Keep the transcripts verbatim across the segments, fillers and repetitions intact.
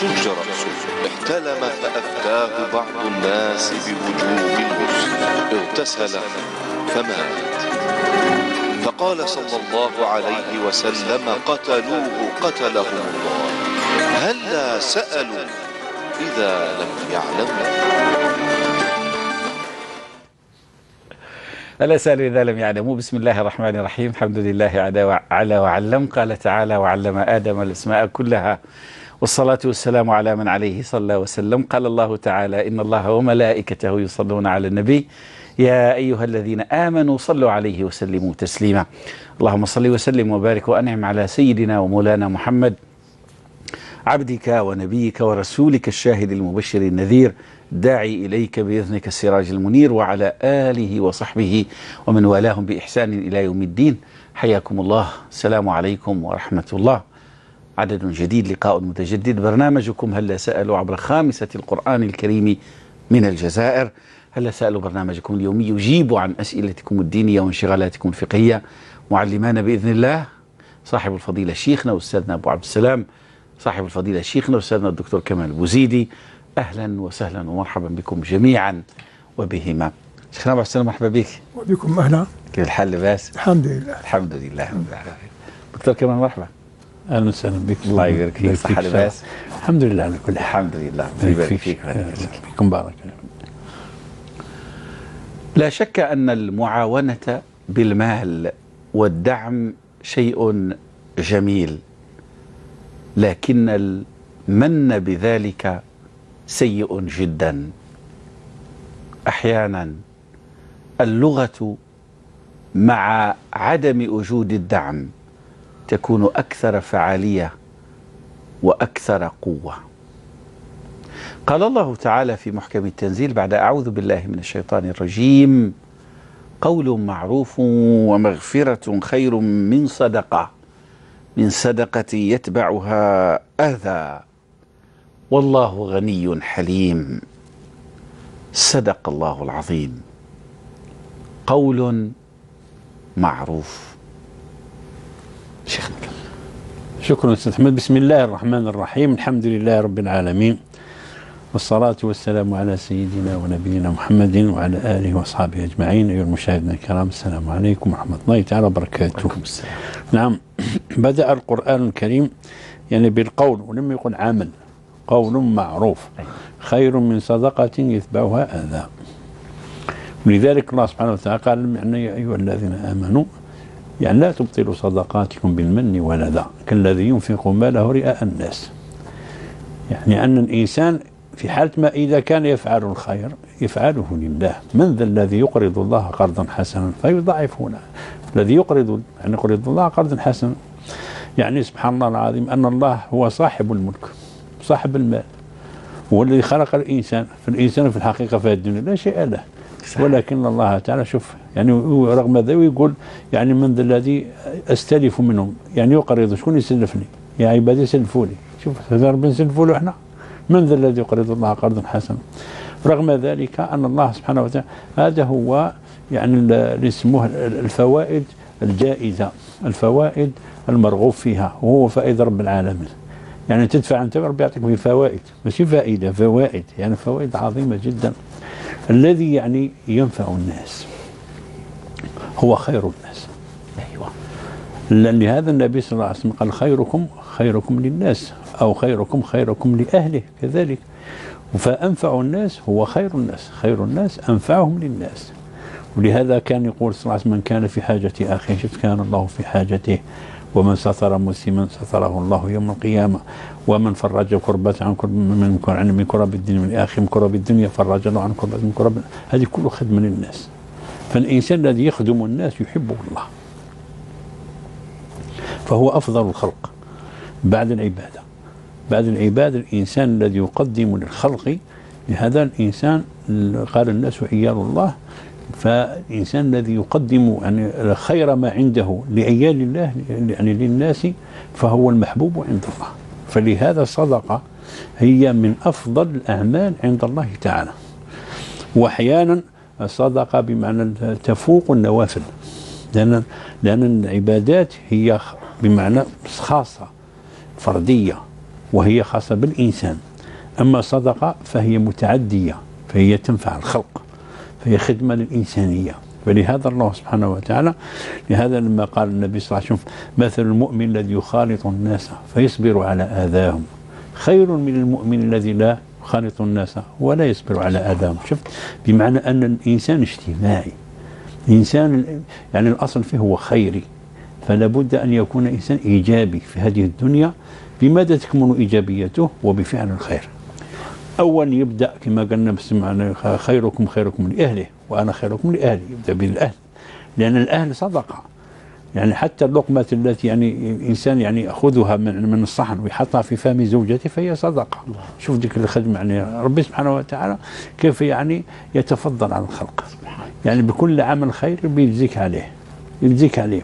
شجرة احتلم فأفتاه بعض الناس بوجوب الغسل، اغتسل فمات، فقال صلى الله عليه وسلم: قتلوه قتلهم الله، هلا سألوا إذا لم يعلموا. ألا سألوا إذا لم يعلموا. بسم الله الرحمن الرحيم. الحمد لله على وعلم. قال تعالى: وعلم آدم الأسماء كلها، والصلاة والسلام على من عليه صلى وسلم. قال الله تعالى: إن الله وملائكته يصلون على النبي يا أيها الذين آمنوا صلوا عليه وسلموا تسليما. اللهم صل وسلم وبارك وأنعم على سيدنا ومولانا محمد، عبدك ونبيك ورسولك الشاهد المبشر النذير، داعي إليك بإذنك السراج المنير، وعلى آله وصحبه ومن والاهم بإحسان إلى يوم الدين. حياكم الله. السلام عليكم ورحمة الله. عدد جديد، لقاء متجدد، برنامجكم هلا سألوا عبر خامسة القرآن الكريم من الجزائر. هلا سألوا برنامجكم اليومي يجيب عن أسئلتكم الدينية وانشغالاتكم الفقهية، معلمان بإذن الله صاحب الفضيلة شيخنا أستاذنا أبو عبد السلام، صاحب الفضيلة شيخنا أستاذنا الدكتور كمال البوزيدي. أهلا وسهلا ومرحبا بكم جميعا وبهما. شيخنا أبو عبد السلام، مرحبا بك. وبكم أهلا. كيف الحال؟ لباس؟ الحمد لله. الحمد لله. دكتور كمال، مرحبا. اهلا وسهلا بك. الله يبارك فيك. صحة لباس؟ الحمد لله على كل حال. الحمد لله. الله يبارك فيك. فيكم بارك. لا شك أن المعاونة بالمال والدعم شيء جميل، لكن المن بذلك سيء جدا. أحيانا اللغة مع عدم وجود الدعم تكون أكثر فعالية وأكثر قوة. قال الله تعالى في محكم التنزيل بعد أعوذ بالله من الشيطان الرجيم: قول معروف ومغفرة خير من صدقة من صدقة يتبعها أذى والله غني حليم. صدق الله العظيم. قول معروف. شيخنا. شكرا أستاذ أحمد. بسم الله الرحمن الرحيم. الحمد لله رب العالمين، والصلاة والسلام على سيدنا ونبينا محمد وعلى آله وأصحابه أجمعين. أيها المشاهدين الكرام، السلام عليكم ورحمة الله تعالى وبركاته. نعم، بدأ القرآن الكريم يعني بالقول ولم يقل عمل. قول معروف خير من صدقة يتبعها أذى. ولذلك الله سبحانه وتعالى قال: يعني يا أيها الذين آمنوا يعني لا تبطلوا صدقاتكم بالمن والأذى كالذي ينفق ماله رئاء الناس. يعني أن الإنسان في حالة ما إذا كان يفعل الخير يفعله لله. من ذا الذي يقرض الله قرضا حسنا فيضاعفه له؟ الذي يقرض يعني يقرض الله قرضا حسنا، يعني سبحان الله العظيم أن الله هو صاحب الملك صاحب المال، هو الذي خلق الإنسان. فالإنسان في الحقيقة في الدنيا لا شيء له، ولكن الله تعالى شوف يعني رغم ذلك يقول: يعني من ذا الذي أستلف منهم، يعني يقرض. شكون يسلفني؟ يا عبادي سلفوا لي. شوف ربنا نسلفوا له احنا. من ذا الذي يقرض الله قرضا حسنا؟ رغم ذلك أن الله سبحانه وتعالى هذا هو يعني اللي يسموه الفوائد الجائزة، الفوائد المرغوب فيها، وهو فائدة رب العالمين. يعني تدفع أنت ربي يعطيك في فوائد، ماشي فائدة، فوائد، يعني فوائد عظيمة جدا. الذي يعني ينفع الناس هو خير الناس. أيوة. لهذا النبي صلى الله عليه وسلم قال: خيركم خيركم للناس، أو خيركم خيركم لأهله كذلك. فأنفع الناس هو خير الناس، خير الناس أنفعهم للناس. ولهذا كان يقول صلى الله عليه وسلم: من كان في حاجة أخيه شفت كان الله في حاجته، ومن ستر مسلما ستره الله يوم القيامة، ومن فرج كربة عن كرب من يعني من كرب الدنيا من أخي من كرب الدنيا فرج الله عن كربة من كرب. هذه كله خدمة للناس. فالإنسان الذي يخدم الناس يحبه الله، فهو أفضل الخلق بعد العبادة. بعد العبادة الإنسان الذي يقدم للخلق. لهذا الإنسان قال الناس عيال الله، فالإنسان الذي يقدم يعني خير ما عنده لعيال الله يعني للناس فهو المحبوب عند الله. فلهذا الصدقة هي من أفضل الأعمال عند الله تعالى. وأحيانا الصدقة بمعنى تفوق النوافل، لأن لأن العبادات هي بمعنى خاصة فردية، وهي خاصة بالإنسان. أما الصدقة فهي متعدية، فهي تنفع الخلق، فهي خدمة للإنسانية. فلهذا الله سبحانه وتعالى، لهذا لما قال النبي صلى الله عليه وسلم مثل المؤمن الذي يخالط الناس فيصبر على آذاهم خير من المؤمن الذي لا يخالط الناس ولا يصبر على آذاهم. شفت؟ بمعنى أن الإنسان اجتماعي، الإنسان يعني الأصل فيه هو خيري، فلا بد أن يكون إنسان إيجابي في هذه الدنيا. بماذا تكمن إيجابيته؟ وبفعل الخير. أول يبدأ كما قلنا بسمعنا خيركم خيركم لأهله وأنا خيركم لأهلي، يبدأ بالأهل، لأن الأهل صدقة. يعني حتى اللقمة التي يعني الإنسان يعني يأخذها من من الصحن ويحطها في فم زوجته فهي صدقة. شوف ذيك الخدمة، يعني ربي سبحانه وتعالى كيف يعني يتفضل على الخلق، يعني بكل عمل خير بيجزيك عليه، يجزيك عليه.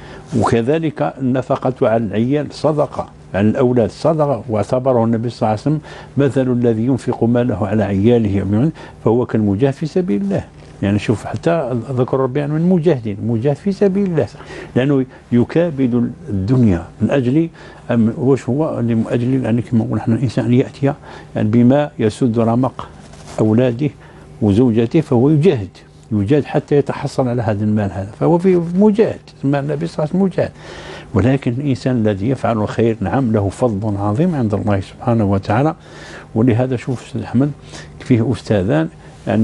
وكذلك النفقة على العيال صدقة، على الأولاد صدقة، واعتبره النبي صلى الله عليه وسلم مثل الذي ينفق ماله على عياله فهو كالمجاهد في سبيل الله. يعني شوف حتى ذكر ربي من مجاهدين، مجاهد في سبيل الله، لأنه يكابد الدنيا من أجل واش هو من أجل يعني كما نقول احنا الإنسان يأتي يعني بما يسد رمق أولاده وزوجته، فهو يجاهد يجاهد حتى يتحصل على هذا المال هذا، فهو في مجاهد. النبي صلى الله عليه وسلم مجاهد. ولكن الإنسان الذي يفعل الخير نعم له فضل عظيم عند الله سبحانه وتعالى. ولهذا شوف أستاذ أحمد فيه أستاذان يعني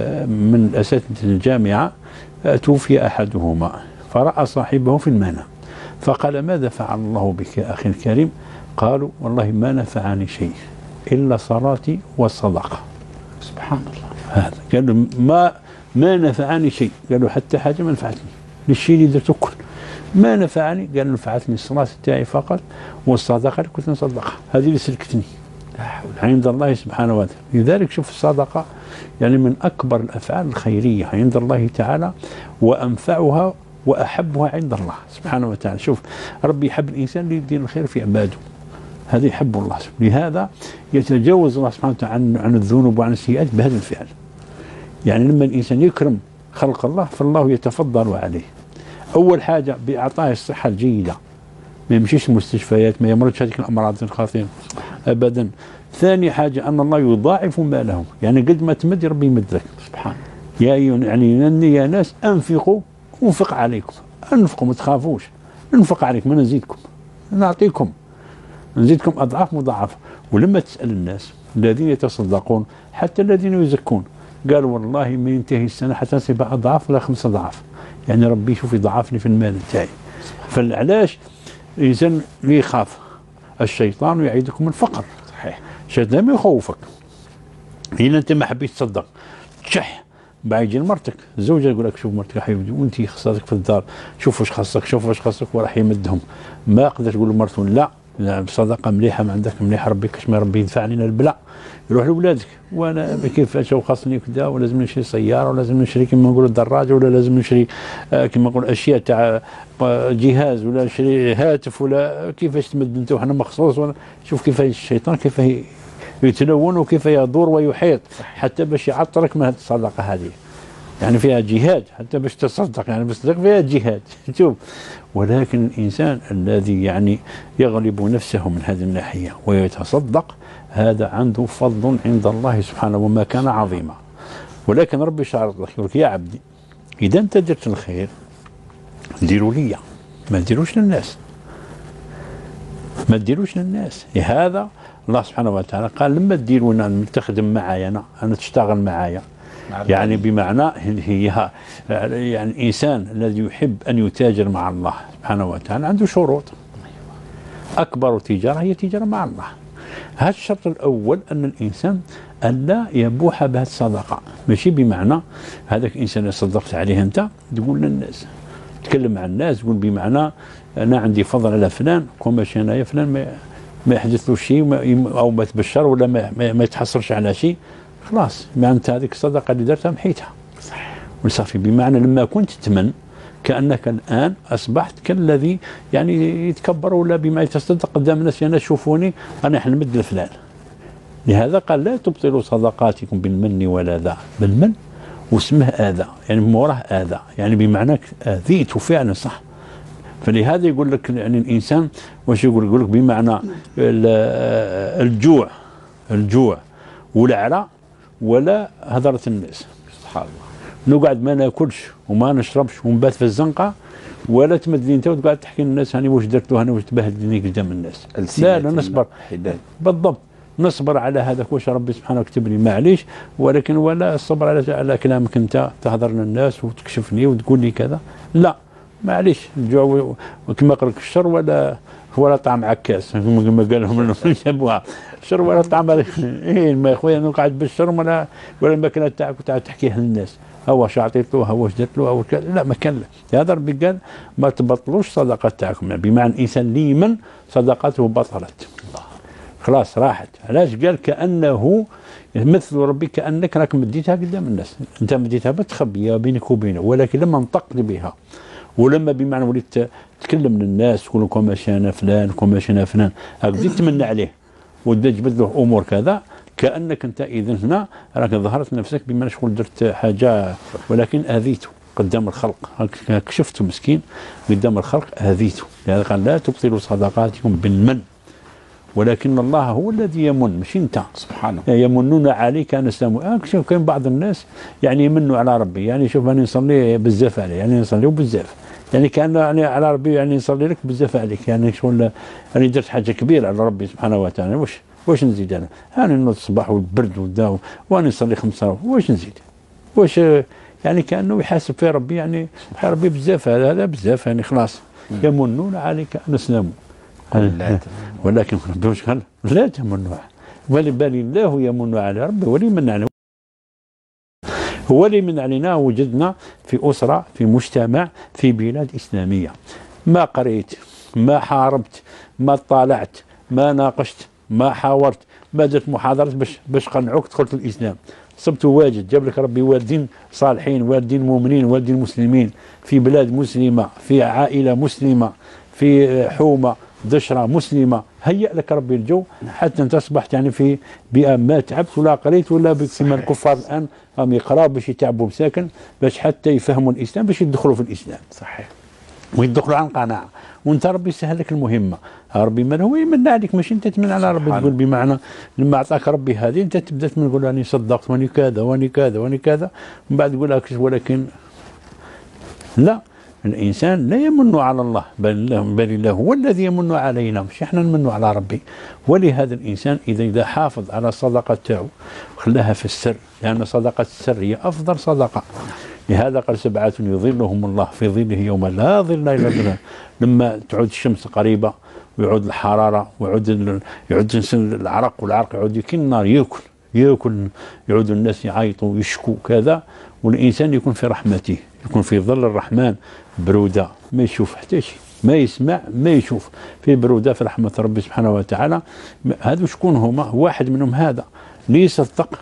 من أساتذة الجامعة توفي أحدهما فرأى صاحبه في المنام فقال ماذا فعل الله بك يا أخي الكريم؟ قالوا والله ما نفعني شيء إلا صلاتي والصدقة. سبحان الله. هذا قالوا ما ما نفعني شيء، قالوا حتى حاجة ما نفعتني للشيء اللي درته كل ما نفعني، قال نفعتني الصلاة تاعي فقط والصدقة اللي كنت نصدقها، هذه اللي سلكتني عند الله سبحانه وتعالى. لذلك شوف الصدقة يعني من أكبر الأفعال الخيرية عند الله تعالى وأنفعها وأحبها عند الله سبحانه وتعالى. شوف ربي يحب الإنسان اللي يدين الخير في عباده، هذا يحب الله سبحانه. لهذا يتجاوز الله سبحانه وتعالى عن, عن الذنوب وعن السيئات بهذا الفعل. يعني لما الإنسان يكرم خلق الله فالله يتفضل عليه. أول حاجة بإعطائه الصحة الجيدة، ما يمشيش المستشفيات، ما يمرضش هذيك الأمراض الخطيرة أبدا. ثاني حاجة أن الله يضاعف ماله، يعني قد ما تمد ربي يمدك سبحان. يا يعني يا ناس أنفقوا أنفق عليكم، أنفقوا ما تخافوش، ننفق عليكم ما نزيدكم، نعطيكم نزيدكم أضعاف مضاعفة. ولما تسأل الناس الذين يتصدقون حتى الذين يزكون قالوا والله ما ينتهي السنة حتى نصيب أضعاف ولا خمسة أضعاف، يعني ربي شوف يضاعفني في المال تاعي. فعلاش الإنسان يخاف؟ الشيطان يعيدكم الفقر. صحيح. الشيطان ما يخوفك، هنا أنت ما حبيت تصدق تشح بعد يجي مرتك الزوجة يقول لك شوف مرتك يا حبيبي وأنت خصاتك في الدار، شوف واش خاصك شوف واش خاصك، وراح يمدهم. ما قدرت تقول لمرته لا صدقة مليحة ما عندك مليحة ربي كاش ما ربي يدفع علينا البلاء، يروح لولادك وانا كيفاش وخاصني كذا ولازم نشري سياره ولازم نشري كما نقولوا دراجه ولا لازم نشري آه كما نقول اشياء تاع جهاز ولا نشري هاتف ولا كيفاش تمد انت وحنا مخصوص. ولا شوف كيف الشيطان كيف يتلون وكيف يدور ويحيط حتى باش يعطرك من هذه الصدقه هذه، يعني فيها جهاد حتى باش تصدق، يعني بتصدق فيها جهاد شوف. ولكن الإنسان الذي يعني يغلب نفسه من هذه الناحية ويتصدق هذا عنده فضل عند الله سبحانه ومكانة عظيمة. ولكن ربي شارط لك يقول يا عبدي إذا أنت درت الخير ديروا لي، ما ديروش للناس، ما ديروش للناس. لهذا الله سبحانه وتعالى قال لما تديرون تخدم معايا أنا أنا تشتغل معايا، يعني بمعنى هي يعني الإنسان الذي يحب أن يتاجر مع الله سبحانه وتعالى عنده شروط. أكبر تجارة هي تجارة مع الله. هذا الشرط الأول أن الإنسان ألا يبوح بهذه الصدقة، ماشي بمعنى هذاك الإنسان اللي صدقت عليه أنت تقول للناس تكلم مع الناس تقول بمعنى أنا عندي فضل على فلان وماشي أنا فلان ما, ما يحدث له شيء أو ما تبشر ولا ما, ما يتحصلش على شيء، خلاص ما أنت هذيك الصدقة اللي درتها محيتها وصافي. بمعنى لما كنت تتمن كأنك الآن أصبحت كالذي يعني يتكبر ولا بما يتصدق قدام الناس، أنا شوفوني أنا حنمد لفلان. لهذا قال لا تبطلوا صدقاتكم بالمن ولا ذا، بالمن واسمه آذى يعني موراه آذى، يعني بمعنى آذيت فعلا صح فلهذا يقول لك يعني الانسان واش يقول يقول لك بمعنى الجوع الجوع والعرى ولا هضره الناس. سبحان الله. نقعد ما ناكلش وما نشربش ونبات في الزنقه، ولا تمد لي انت وتقعد تحكي للناس هاني واش درت وهاني واش تبهدلني قدام الناس. لا لا نصبر بالضبط، نصبر على هذاك واش ربي سبحانه كتب لي معليش، ولكن ولا الصبر على على كلامك انت تهضر للناس وتكشفني وتقول لي كذا، لا معليش الجوع كما قال لك الشر ولا ولا طعم عكاس كما قال لهم جابوها الشر ولا طعم. ايه ما يا خويا نقعد بالشر ولا ولا الماكله تاعك وتعاد تحكيها للناس ها واش عطيت له ها واش درت له او كذا، لا ما كان له. هذا ربي قال ما تبطلوش صدقات تاعكم، بمعنى الانسان ليمن صدقاته بطلت خلاص راحت. علاش قال كانه مثل ربي كانك راك مديتها قدام الناس، انت مديتها بتخبيها بينك وبينه، ولكن لما نطقت بها ولما بمعنى وليت تكلم للناس تقول لكم ماشي انا فلان كون ماشي انا فلان هكذا تمنى عليه وتجبد له امور كذا، كانك انت اذا هنا راك ظهرت نفسك بما شغل درت حاجه ولكن اذيته قدام الخلق، هاك شفته مسكين قدام الخلق اذيته. لهذا قال لا تبطلوا صدقاتكم بالمن ولكن الله هو الذي يمن مش انت. سبحانه. يمنون عليك ان اسلموا. شوف كاين بعض الناس يعني يمنوا على ربي، يعني شوف انا نصلي بزاف عليه، يعني نصلي بزاف، يعني كان يعني على ربي يعني نصلي لك بزاف عليك، يعني شغل انا درت حاجه كبيره على ربي سبحانه وتعالى، واش واش نزيد انا؟ انا نوض الصباح والبرد والداو وانا نصلي خمسه، واش نزيد؟ واش يعني كانه يحاسب في ربي، يعني ربي بزاف هذا بزاف يعني خلاص. يمنون عليك ان اسلموا ولكن ربي واش قال؟ لا تمنوا، بل الله يمن على ربي ولي من علينا، هو اللي من علينا. وجدنا في أسرة في مجتمع في بلاد إسلامية، ما قريت ما حاربت ما طالعت ما ناقشت ما حاورت ما درت محاضرات باش باش قنعوك تدخل في الإسلام، صبت واجد جاب لك ربي والدين صالحين والدين مؤمنين والدين مسلمين في بلاد مسلمة في عائلة مسلمة في حومة دشرة مسلمة، هيأ لك ربي الجو حتى انت اصبحت يعني في بيئة ما تعبت ولا قريت ولا كما الكفار الآن هم يقراوا باش يتعبوا مساكن باش حتى يفهموا الإسلام باش يدخلوا في الإسلام. صحيح. ويدخلوا عن قناعة، وانت ربي يسهل لك المهمة. ربي من هو يمن عليك ماشي انت تمن على ربي تقول بمعنى لما اعطاك ربي هذه انت تبدا من تقول راني صدقت واني كذا واني كذا واني كذا، من بعد تقول لك ولكن لا، الإنسان لا يمن على الله بل بل الله هو الذي يمن علينا، مش احنا نمن على ربي. ولهذا الإنسان إذا إذا حافظ على الصدقة تاعو خلاها في السر، لأن صدقة السر هي أفضل صدقة. لهذا قال سبعة يظلهم الله في ظله يوم لا ظل إلا ظله، لما تعود الشمس قريبة ويعود الحرارة ويعود يعود العرق والعرق يعود كي النار ياكل ياكل يعود الناس يعيطوا ويشكوا كذا، والإنسان يكون في رحمته يكون في ظل الرحمن برودة ما يشوف حتى شيء ما يسمع ما يشوف في برودة في رحمة ربي سبحانه وتعالى. هذا شكون هما؟ واحد منهم هذا اللي يصدق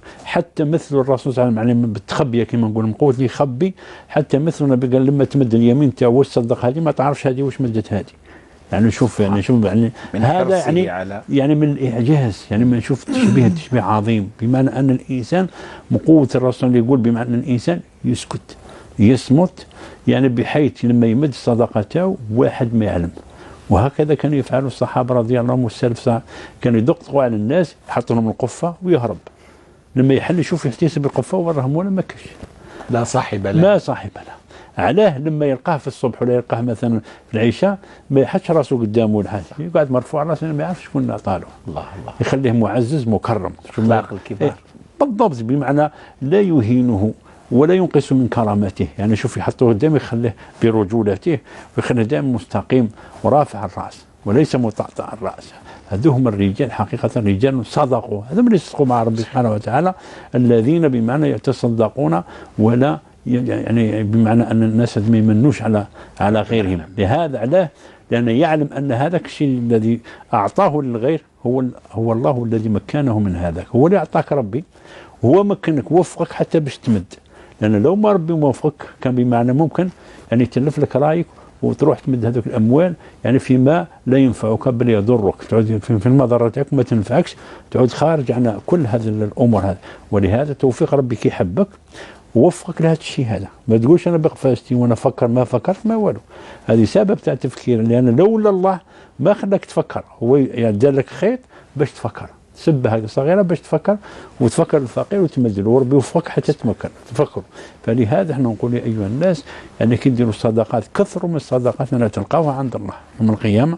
حتى مثل الرسول صلى الله عليه وسلم بالتخبيه كما نقول مقوت لي يخبي، حتى مثل النبي قال لما تمد اليمين تاعو واش تصدق هذه ما تعرفش هذه واش مدت هذه. يعني شوف يعني شوف يعني هذا يعني يعني من الإعجاز، يعني ما نشوف تشبيه تشبيه عظيم، بمعنى أن الإنسان مقوة الرسول اللي يقول بمعنى أن الإنسان يسكت يصمت، يعني بحيث لما يمد الصدقة تاعو واحد ما يعلم. وهكذا كانوا يفعلوا الصحابة رضي الله عنهم والسلف، كانوا يدققوا على الناس يحطوا لهم القفة ويهرب، لما يحل يشوف يحتسب القفة وراهم ولا ما كاش لا صاحب له لا صاحب له. علاه لما يلقاه في الصبح ولا يلقاه مثلا في العشاء ما يحطش راسه قدامه ولا حاجه، يقعد مرفوع راسه ما يعرفش شكون عطاله. الله الله يخليه معزز مكرم اخلاق الكبار. إيه بالضبط، بمعنى لا يهينه ولا ينقص من كرامته، يعني شوف يحطه قدامه يخليه برجولته ويخليه دائما مستقيم ورافع الراس وليس مطعطع الراس. هذوهم الرجال حقيقة رجال صدقوا، هذا من يصدقوا مع ربي سبحانه وتعالى، الذين بمعنى يتصدقون ولا يعني بمعنى أن الناس ما يمنوش على على غيرهم. لهذا علاه لأنه يعلم أن هذا الشيء الذي أعطاه للغير هو هو الله الذي مكنه من هذاك، هو اللي أعطاك ربي، هو مكنك وفقك حتى باش تمد، لأن لو ما ربي موفقك كان بمعنى ممكن يعني يتلف لك رايك وتروح تمد هذوك الاموال يعني فيما لا ينفعك بل يضرك، تعود في المضره تاعك ما تنفعكش، تعود خارج عن كل هذه الامور هذه. ولهذا توفيق ربي كيحبك ووفقك لهذا الشيء هذا. ما تقولش انا بقفازتي وانا فكر ما فكرت ما والو، هذه سبب تاع تفكير، لان لولا الله ما خلاك تفكر، هو يعني دار لك خيط باش تفكر، سبه صغيره باش تفكر وتفكر الفقير وتمدل، وربي يوفقك حتى تفكر تفكروا. فلهذا احنا نقول يا ايها الناس يعني كي ديروا الصدقات كثروا من الصدقات لا تلقاوها عند الله يوم القيامه،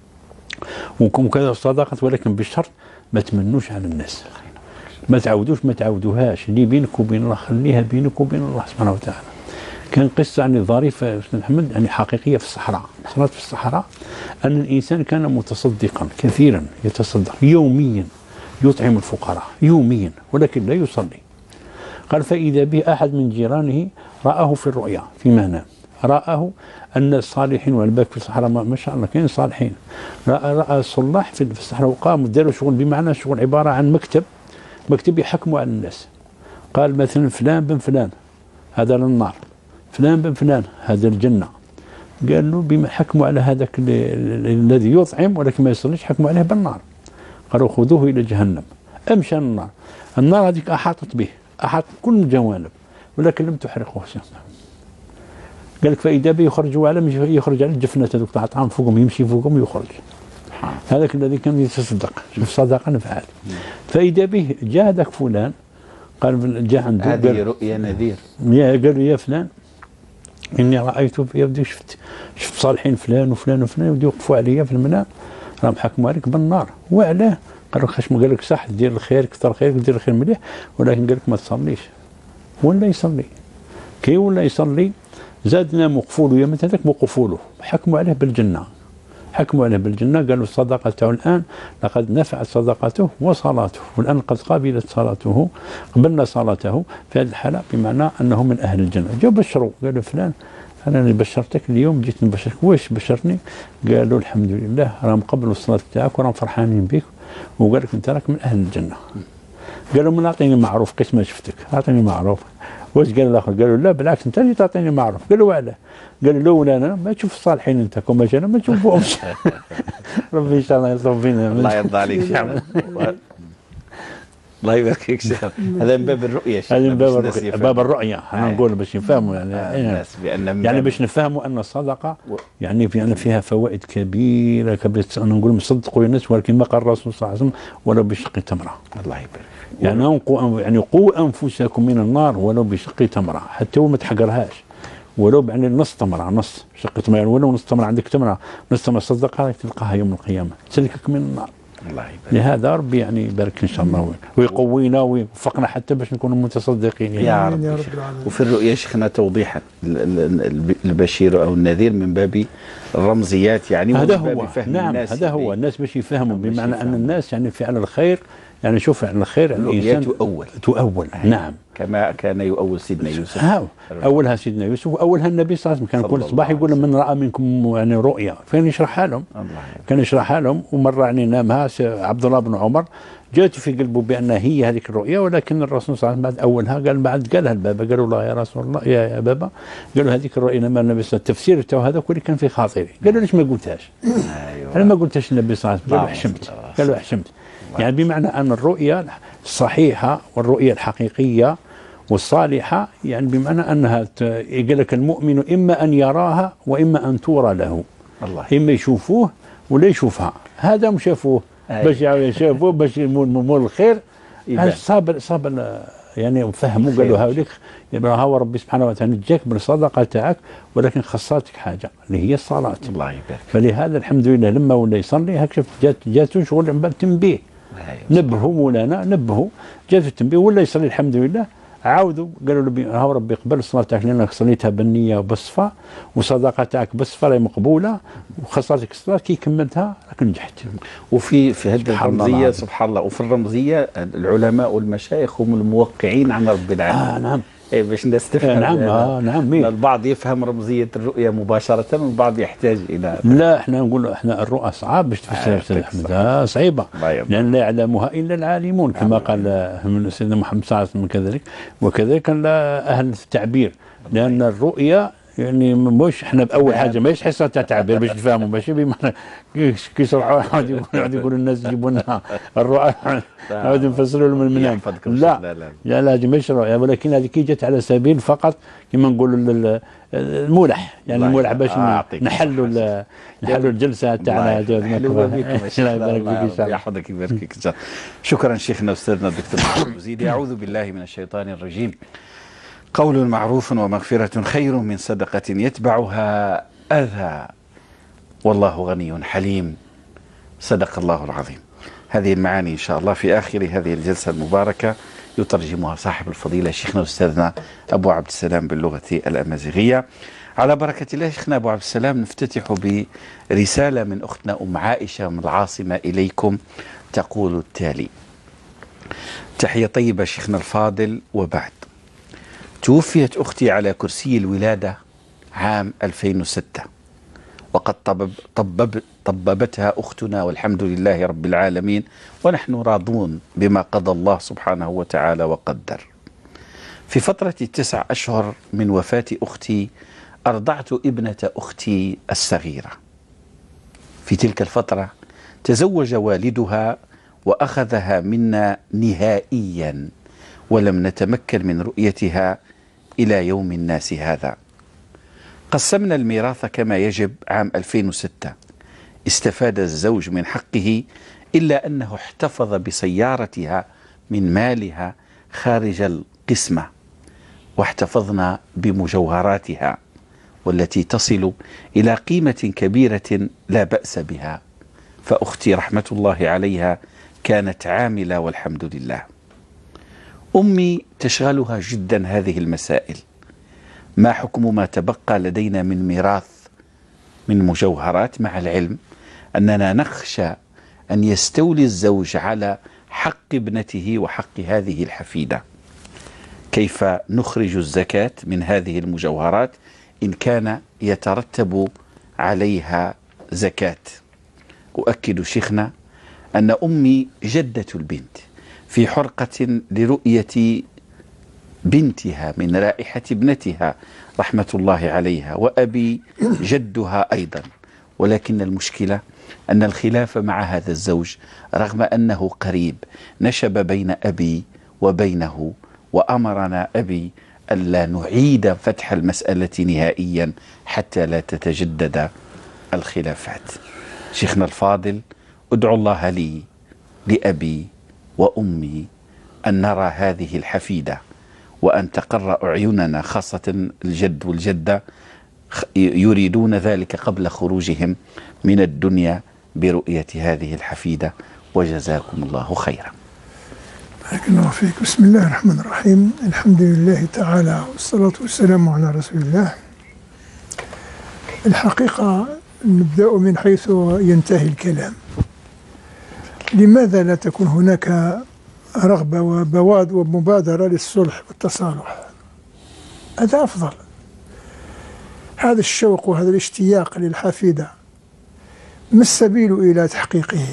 وكم كذا الصدقات، ولكن بالشرط ما تمنوش على الناس، ما تعودوش ما تعودوهاش، اللي بينك وبين الله خليها بينك وبين الله سبحانه وتعالى. كان قصه يعني ظريفه استاذ محمد يعني حقيقيه في الصحراء، صارت في الصحراء ان الانسان كان متصدقا كثيرا، يتصدق يوميا، يطعم الفقراء يوميا، ولكن لا يصلي. قال فاذا به احد من جيرانه رآه في الرؤيا في منام، رآه ان الصالحين والباك في الصحراء ما شاء الله كاين صالحين، رأى رأى الصلاح في الصحراء وقاموا داروا شغل، بمعنى شغل عباره عن مكتب، مكتب يحكموا على الناس. قال مثلا فلان بن فلان هذا للنار، فلان بن فلان هذا الجنه. قال له بما حكموا على هذاك الذي يطعم ولكن ما يصليش، حكموا عليه بالنار. قالوا خذوه الى جهنم. امشى النار، النار هذيك احاطت به، احاط كل الجوانب ولكن لم تحرقه. قال لك فاذا به يخرج على يخرج على الجفنات هذوك تاع طعام فوقهم، يمشي فوقهم ويخرج. هذاك الذي كان يتصدق، شوف صدقه نفعل. فاذا به جاء هذاك فلان، قال جاء عنده هذه رؤيا نذير. قال له يا فلان اني رايت في يبدو شفت شفت صالحين فلان وفلان وفلان يبدو يوقفوا عليا في المنام، راهم حكموا عليك بالنار. وعلاه؟ قال له خشم. قال لك صح دير الخير كثر خيرك دير الخير مليح، ولكن قال لك ما تصليش. ولا يصلي كي ولا يصلي زاد نام قفولو يا متى هذاك مقفولو، حكموا عليه بالجنه، حكموا عليه بالجنه. قالوا الصدقه تاعو الان لقد نفعت صدقته وصلاته، والان قد قبلت صلاته، قبلنا صلاته في هذه الحاله، بمعنى انه من اهل الجنه. جاء بشروا قالوا فلان انا اللي بشرتك اليوم جيت نبشرك. واش بشرني؟ قالوا الحمد لله راهم قبلوا الصلاه تاعك وراهم فرحانين بك، وقال لك انت راك من اهل الجنه. قالوا من اعطيني معروف كيف ما شفتك، اعطيني معروف. واش قال الاخر؟ قالوا لا بالعكس انت اللي تعطيني معروف. قالوا وعلاه؟ قال لولا انا ما تشوف الصالحين انت كما انا ما تشوفهمش. ربي ان شاء الله يطلب بينا. الله يرضى عليك شيخ. الله يبارك فيك شيخ. هذا من باب الرؤيه شيخ. هذا من باب الرؤيه، باب الرؤيه احنا نقول باش يفهموا يعني الناس بان يعني باش نفهموا ان الصدقه يعني يعني فيها فوائد كبيره كبيره. انا نقول صدقوا الناس، ولكن ما قال الرسول صلى الله عليه وسلم ولو بشق تمره. الله يبارك يعني انقوا يعني قوا انفسكم من النار ولو بشق تمره، حتى وما تحقرهاش، ولو يعني نص تمره، نص شق تمره يعني ولو نص تمره، عندك تمره نص تمره صدقها تلقاها يوم القيامه تسلكك من النار. الله يبارك. لهذا ربي يعني يبارك ان شاء الله ويقوينا ويوفقنا حتى باش نكونوا متصدقين يعني. يا رب. وفي الرؤيا شيخنا توضيحا البشير او النذير من باب الرمزيات يعني، هذا هو نعم هذا هو الناس باش يفهموا، بمعنى ان الناس يعني فعل الخير يعني شوف فعل الخير الانسان تؤول تؤول نعم كما كان يؤول سيدنا يوسف. ها اولها سيدنا يوسف واولها النبي صلى الله عليه وسلم. كان كل صباح يقول من راى منكم يعني رؤيا، فين يشرحها لهم، كان يشرحها لهم. ومره يعني نامها عبد الله بن عمر، جات في قلبه بان هي هذيك الرؤيا، ولكن الرسول صلى الله عليه وسلم بعد اولها قال بعد قالها البابا، قالوا له يا رسول الله يا يا بابا، قالوا هذيك الرؤيا لما النبي صلى الله عليه وسلم التفسير تاعو هذا كل كان في خاطري. قالوا ليش ما قلتهاش؟ ايوه انا ما قلتهاش النبي صلى الله عليه وسلم. قالوا حشمت، قالوا حشمت. يعني بمعنى ان الرؤيا الصحيحه والرؤيا الحقيقيه والصالحه يعني بمعنى انها يقول لك المؤمن اما ان يراها واما ان تورى له. الله. اما يشوفوه ولا يشوفها، هذا مش شافوه باش يشوفوه باش مول الخير صاب صاب يعني فهموا قالوا هاوليك هو ربي سبحانه وتعالى نجاك بالصدقه تاعك، ولكن خصاتك حاجه اللي هي الصلاه. الله يبارك. فلهذا الحمد لله لما ولا يصلي هاك شفت جات جاتو شغل من باب تنبيه، نبهوا مولانا نبهوا، جات التنبيه ولا يصلي الحمد لله. عاودوا قالوا له هاو ربي قبل الصلاه تاعك لانك صليتها بالنيه وبالصفاء، وصدقه تاعك بالصفاء راهي مقبوله، وخسرتك الصلاه كي كملتها راك نجحت. وفي في هذه الرمزيه سبحان الله، وفي الرمزيه العلماء والمشايخ هم الموقعين عن رب العالمين. اه نعم. اي باش الناس تفهم. نعم آه نعم. البعض يفهم رمزيه الرؤيه مباشره والبعض يحتاج الى لا احنا نقول احنا الرؤى صعاب باش تفسرها استاذ احمد، آه صعيبه لان لا يعلمها الا العالمون كما قال سيدنا محمد صلى الله عليه وسلم كذلك، وكذلك اهل التعبير، لان الرؤيا يعني مش احنا باول حاجه ماشي حصه تاع تعبير باش تفهموا ماشي بمعنى كي يشرحوا يقعدوا يقولوا الناس يجيبوا لنا الرؤى نعاودوا نفسروا لهم المنام. لا لا لا لازم يشرحوا، ولكن هذه كي جات على سبيل فقط كما نقولوا المولح، يعني المولح باش نحلوا نحلوا الجلسه تاعنا. الله يحفظك ويبارك فيك. شكرا شيخنا استاذنا الدكتور محمد بوزيدي. اعوذ بالله من الشيطان الرجيم. قول معروف ومغفرة خير من صدقة يتبعها أذى والله غني حليم. صدق الله العظيم. هذه المعاني إن شاء الله في آخر هذه الجلسة المباركة يترجمها صاحب الفضيلة شيخنا أستاذنا أبو عبد السلام باللغة الأمازيغية. على بركة الله شيخنا أبو عبد السلام نفتتح برسالة من أختنا أم عائشة من العاصمة إليكم تقول التالي: تحية طيبة شيخنا الفاضل، وبعد. توفيت أختي على كرسي الولادة عام ألفين وستة، وقد طبب طبب طببتها أختنا والحمد لله رب العالمين، ونحن راضون بما قضى الله سبحانه وتعالى وقدر. في فترة تسع أشهر من وفاة أختي أرضعت ابنة أختي الصغيرة. في تلك الفترة تزوج والدها وأخذها منا نهائيا، ولم نتمكن من رؤيتها إلى يوم الناس هذا. قسمنا الميراث كما يجب عام ألفين وستة. استفاد الزوج من حقه، إلا أنه احتفظ بسيارتها من مالها خارج القسمة، واحتفظنا بمجوهراتها والتي تصل إلى قيمة كبيرة لا بأس بها. فأختي رحمة الله عليها كانت عاملة والحمد لله. أمي تشغلها جدا هذه المسائل. ما حكم ما تبقى لدينا من ميراث من مجوهرات، مع العلم أننا نخشى أن يستولي الزوج على حق ابنته وحق هذه الحفيدة؟ كيف نخرج الزكاة من هذه المجوهرات إن كان يترتب عليها زكاة؟ أؤكد شيخنا أن أمي جدة البنت في حرقة لرؤية بنتها من رائحة ابنتها رحمة الله عليها، وأبي جدها أيضا. ولكن المشكلة أن الخلاف مع هذا الزوج رغم أنه قريب نشب بين أبي وبينه، وأمرنا أبي ألا نعيد فتح المسألة نهائيا حتى لا تتجدد الخلافات. شيخنا الفاضل، ادعو الله لي لأبي وأمي أن نرى هذه الحفيدة وأن تقر أعيننا، خاصة الجد والجدة يريدون ذلك قبل خروجهم من الدنيا برؤية هذه الحفيدة، وجزاكم الله خيرا. بارك الله فيك. بسم الله الرحمن الرحيم. الحمد لله تعالى والصلاة والسلام على رسول الله. الحقيقة نبدأ من حيث ينتهي الكلام. لماذا لا تكون هناك رغبة وبواد ومبادرة للصلح والتصالح؟ هذا أفضل. هذا الشوق وهذا الاشتياق للحفيدة ما السبيل إلى تحقيقه؟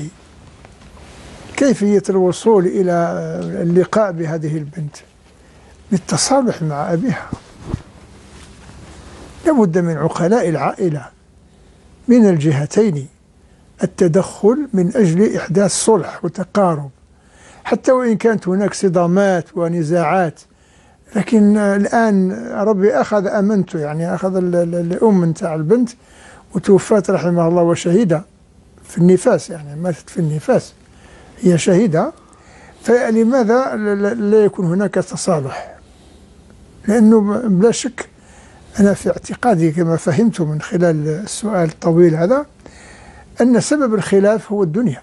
كيفية الوصول إلى اللقاء بهذه البنت؟ بالتصالح مع أبيها. لابد من عقلاء العائلة من الجهتين التدخل من أجل إحداث صلح وتقارب، حتى وإن كانت هناك صدامات ونزاعات. لكن الآن ربي أخذ أمنته، يعني أخذ الأم نتاع البنت وتوفات رحمها الله وشهيدة في النفاس، يعني ماتت في النفاس، هي شهيدة. فلماذا لا يكون هناك تصالح؟ لأنه بلا شك أنا في اعتقادي كما فهمت من خلال السؤال الطويل هذا أن سبب الخلاف هو الدنيا،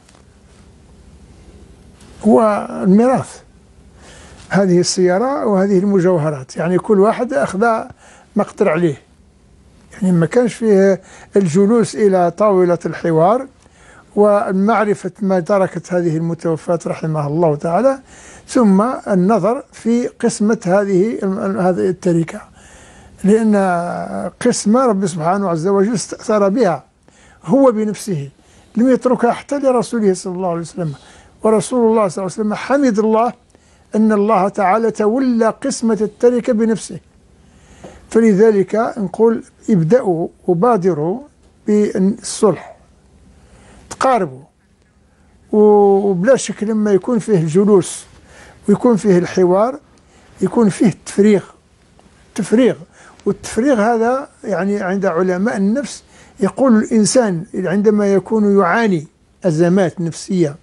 هو الميراث، هذه السيارة وهذه المجوهرات. يعني كل واحد أخذ مقدر عليه، يعني ما كانش فيه الجلوس إلى طاولة الحوار ومعرفة ما تركت هذه المتوفاة رحمها الله تعالى، ثم النظر في قسمة هذه هذه التركة، لأن قسمة رب سبحانه عز وجل استأثر بها هو بنفسه، لم يتركها حتى لرسوله صلى الله عليه وسلم. ورسول الله صلى الله عليه وسلم حمد الله أن الله تعالى تولى قسمة التركة بنفسه. فلذلك نقول ابدأوا وبادروا بالصلح، تقاربوا، وبلا شك لما يكون فيه الجلوس ويكون فيه الحوار يكون فيه التفريغ تفريغ والتفريغ هذا يعني عند علماء النفس يقول الإنسان عندما يكون يعاني أزمات نفسية،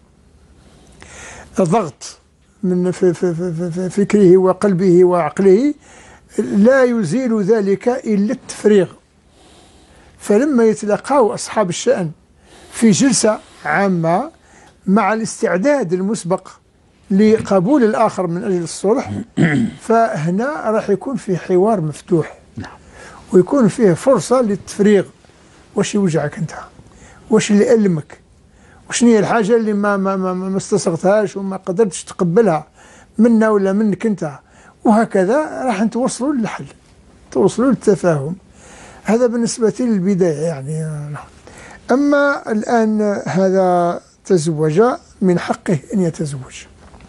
ضغط من في في في في فكره وقلبه وعقله، لا يزيل ذلك إلا التفريغ. فلما يتلقاه أصحاب الشأن في جلسة عامة مع الاستعداد المسبق لقبول الآخر من أجل الصلح، فهنا راح يكون في حوار مفتوح ويكون فيه فرصة للتفريغ. واش يوجعك أنت؟ واش اللي ألمك؟ وشنو هي الحاجة اللي ما ما ما, ما استصغتهاش وما قدرتش تقبلها منا ولا منك أنت؟ وهكذا راح نتوصلوا للحل، توصلوا للتفاهم. هذا بالنسبة للبداية يعني. أما الآن هذا تزوج، من حقه أن يتزوج،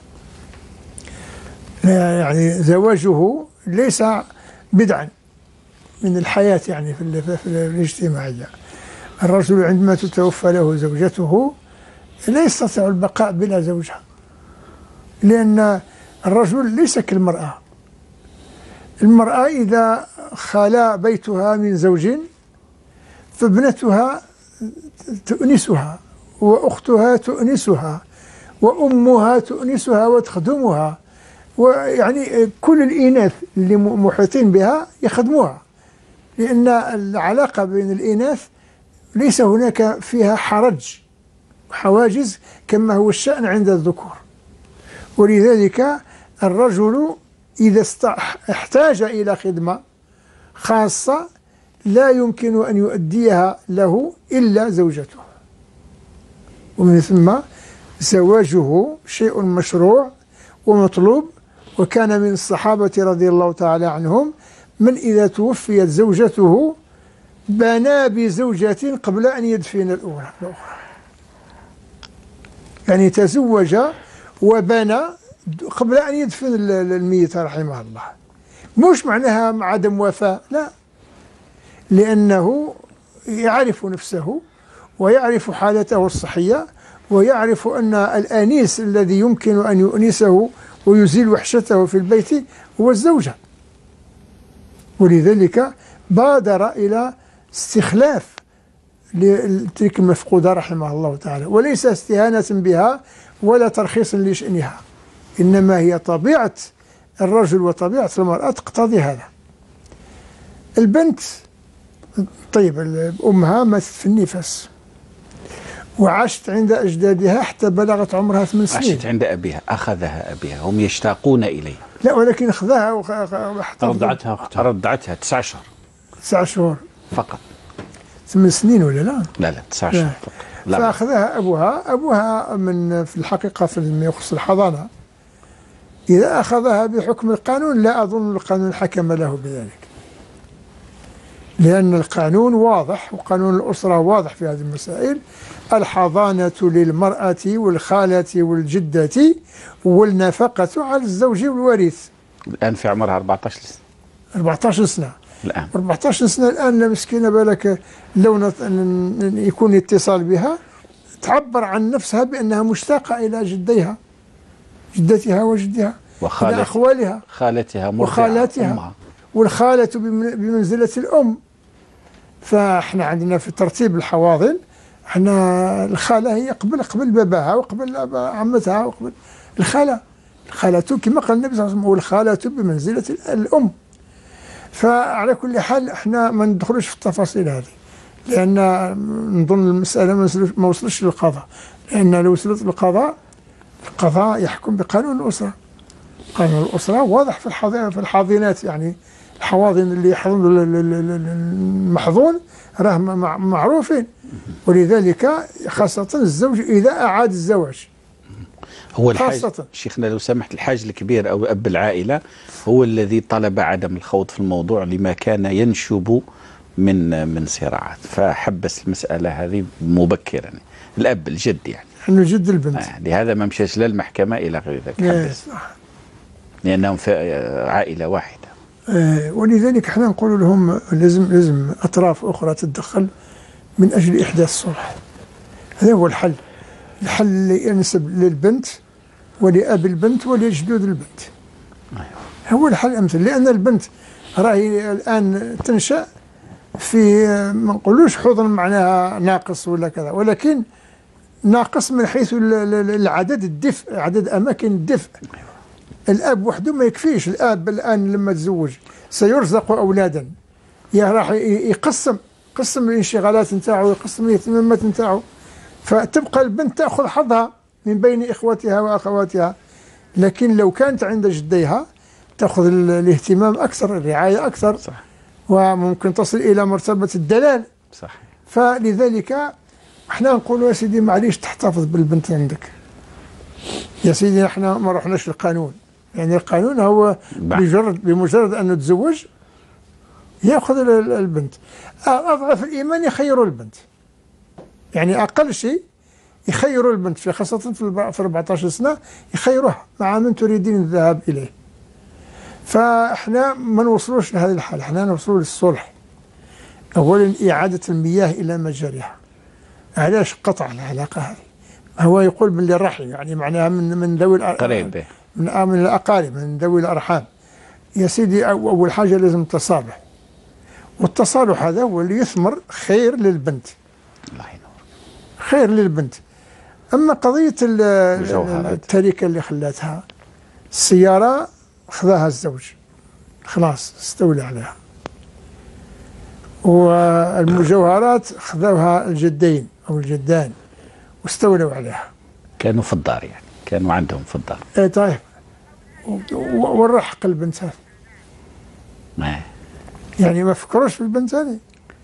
يعني زواجه ليس بدعا من الحياة يعني في, في الاجتماعية. الرجل عندما تتوفى له زوجته لا يستطيع البقاء بلا زوجها، لأن الرجل ليس كالمرأة. المرأة إذا خلا بيتها من زوج فابنتها تؤنسها، وأختها تؤنسها، وأمها تؤنسها وتخدمها، ويعني كل الإناث اللي محيطين بها يخدموها، لأن العلاقة بين الإناث ليس هناك فيها حرج وحواجز كما هو الشأن عند الذكور. ولذلك الرجل إذا احتاج إلى خدمة خاصة لا يمكن أن يؤديها له إلا زوجته، ومن ثم زواجه شيء مشروع ومطلوب. وكان من الصحابة رضي الله تعالى عنهم من إذا توفيت زوجته بنى بزوجة قبل أن يدفن الأخرى، يعني تزوج وبنى قبل أن يدفن الميت رحمه الله. مش معناها عدم وفاء، لا، لأنه يعرف نفسه ويعرف حالته الصحية ويعرف أن الأنيس الذي يمكن أن يؤنسه ويزيل وحشته في البيت هو الزوجة. ولذلك بادر إلى استخلاف لتلك المفقودة رحمه الله تعالى، وليس استهانة بها ولا ترخيص لشأنها، إنما هي طبيعة الرجل وطبيعة المرأة تقتضي هذا. البنت طيب أمها ماتت في النفاس وعاشت عند أجدادها حتى بلغت عمرها ثمان سنين. عاشت عند أبيها، أخذها أبيها، هم يشتاقون إليها. لا، ولكن أخذها رضعتها أختها رضعتها تسع شهور تسع شهور فقط. ثمان سنين ولا لا؟ لا لا تسع شهور فقط. فأخذها أبوها. أبوها من في الحقيقة فيما يخص الحضانة إذا أخذها بحكم القانون لا أظن القانون حكم له بذلك، لأن القانون واضح وقانون الأسرة واضح في هذه المسائل. الحضانة للمرأة والخالة والجدة والنفقة على الزوج والوريث. الآن في عمرها أربعة عشر سنة. أربعة عشر سنة الآن أربعة عشر سنة الآن. مسكينة بالك لو يكون اتصال بها تعبر عن نفسها بأنها مشتاقة إلى جديها جدتها وجدها إلى أخوالها خالتها وخالاتها أمها. والخالة بمنزلة الأم. فاحنا عندنا في ترتيب الحواضن احنا الخالة هي قبل قبل باباها وقبل عمتها وقبل الخالة. الخالة كما قال النبي صلى الله عليه وسلم والخالة بمنزلة الأم. فعلى كل حال احنا ما ندخلوش في التفاصيل هذه، لأن نظن المسألة ما وصلش للقضاء، لأن لو وصلت للقضاء القضاء يحكم بقانون الأسرة. قانون الأسرة واضح في الحاضنات في الحاضنات يعني الحواضن اللي يحضن المحظون راه معروفين. ولذلك خاصة الزوج إذا أعاد الزواج هو الحاج شيخنا لو سمحت، الحاج الكبير أو أب العائلة هو الذي طلب عدم الخوض في الموضوع لما كان ينشب من من صراعات، فحبس المسألة هذه مبكرا. الأب الجد يعني انه جد البنت آه لهذا ما مشاش لا المحكمة إلى غير ذلك، حبس لأنهم في عائلة واحدة. آه ولذلك احنا نقول لهم لازم لازم أطراف أخرى تتدخل من أجل إحداث صلح. هذا هو الحل، الحل اللي ينسب للبنت ولأب البنت ولجدود البنت. هو الحل الأمثل، لأن البنت راهي الآن تنشأ في ما نقولوش حضن معناها ناقص ولا كذا، ولكن ناقص من حيث العدد، الدفء، عدد أماكن الدفء. الأب وحده ما يكفيش. الأب الآن لما تزوج سيرزق أولادا، يا راح يقسم قسم الانشغالات نتاعو، يقسم الاهتمامات نتاعو، فتبقى البنت تأخذ حظها من بين إخوتها وأخواتها. لكن لو كانت عند جديها تأخذ الاهتمام أكثر، الرعاية أكثر، صح. وممكن تصل إلى مرتبة الدلال، صح. فلذلك احنا نقول يا سيدي معليش تحتفظ بالبنت عندك يا سيدي. احنا ما رحناش للقانون، يعني القانون هو بمجرد بمجرد أن تزوج يأخذ البنت. أضعف الإيمان يخيروا البنت، يعني أقل شيء يخيروا البنت، في خاصة في أربعة عشر سنة يخيروها مع من تريدين الذهاب إليه. فاحنا ما نوصلوش لهذه الحالة، احنا نوصلوا للصلح. أولا إعادة المياه إلى مجاريها. علاش قطع العلاقة هذه؟ هو يقول من الرحم، يعني معناها من من ذوي الأرحام، من من الأقارب، من ذوي الأرحام. يا سيدي أول حاجة لازم التصالح، والتصالح هذا هو اللي يثمر خير للبنت، الله ينور، خير للبنت. أما قضية التركة اللي خلاتها، السيارة خذاها الزوج خلاص استولى عليها، والمجوهرات خذوها الجدين أو الجدان واستولوا عليها. كانوا في الدار، يعني كانوا عندهم في الدار. ايه طيب، وين حق البنت هذه؟ ما يعني ما فكروش في البنت هذه،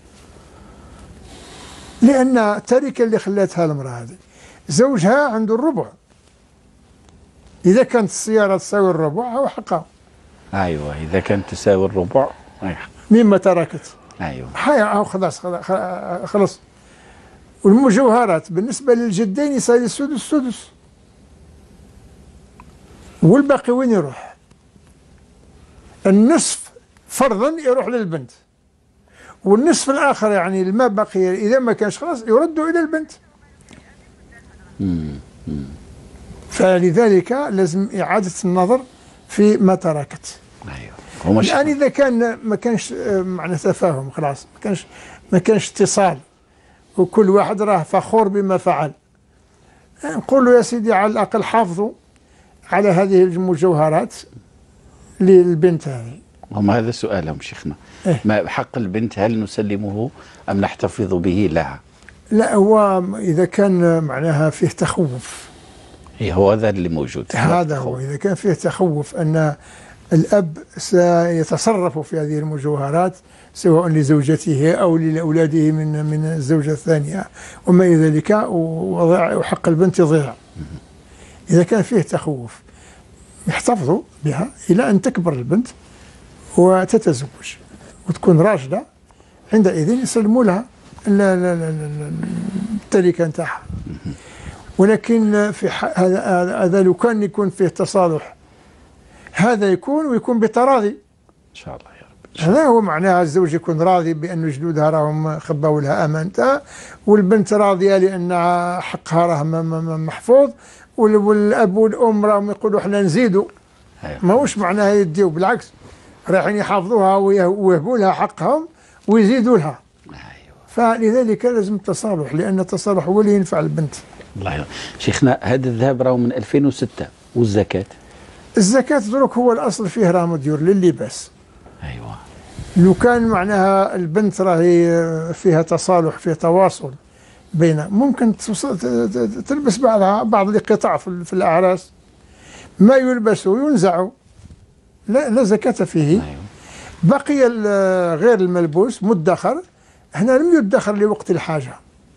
لأن التركة اللي خلاتها المرأة هذه زوجها عنده الربع. إذا كانت السيارة تساوي الربع هو حقها. أيوة، إذا كانت تساوي الربع مما تركت. أيوة، حياة خلاص خلاص. والمجوهرات بالنسبة للجدين يساوي السدس السدس، والباقي وين يروح؟ النصف فرضا يروح للبنت، والنصف الآخر يعني الماء بقي إذا ما كانش خلاص يردوا إلى البنت. مم. مم. فلذلك لازم إعادة النظر في ما تركت. أيوة. الآن إذا كان ما كانش معنى تفاهم خلاص، ما كانش ما كانش اتصال، وكل واحد راه فخور بما فعل، نقول له يا سيدي على الأقل حافظوا على هذه المجوهرات للبنت هذه. هم هذا سؤالهم شيخنا. إيه؟ ما حق البنت هل نسلمه أم نحتفظ به لها؟ لا، هو إذا كان معناها فيه تخوف، إيه هو هذا اللي موجود. هذا هو إذا كان فيه تخوف أن الأب سيتصرف في هذه المجوهرات سواء لزوجته أو لأولاده من من الزوجة الثانية وما إلى ذلك، وحق البنت يضيع. إذا كان فيه تخوف يحتفظوا بها إلى أن تكبر البنت وتتزوج وتكون راجلة، عندئذ يسلموا لها التركة نتاعها. ولكن في هذا هذا لو كان يكون فيه تصالح، هذا يكون ويكون بتراضي إن شاء الله يا رب. هذا هو معناها، الزوج يكون راضي بأن جدودها راهم خباوا لها أمانتها، والبنت راضية لأن حقها راه محفوظ، والأب والأم راهم يقولوا احنا نزيدوا. أيوة. ماهوش معناها يديوا، بالعكس رايحين يحافظوها ويهبوا لها حقهم ويزيدوا لها. أيوة. فلذلك لازم التصالح، لأن التصالح هو اللي ينفع البنت. الله يرحمه. شيخنا هذا الذهب راهو من ألفين وستة، والزكاة؟ الزكاة دروك هو الأصل فيه راه مديور لللباس. أيوة. لو كان معناها البنت راهي فيها تصالح، فيه تواصل بين، ممكن تلبس بعضها بعض القطع في الأعراس، ما يلبس ينزع، لا لا زكاة فيه. أيوة. بقي غير الملبوس مدخر، هنا لم يدخر لوقت الحاجة.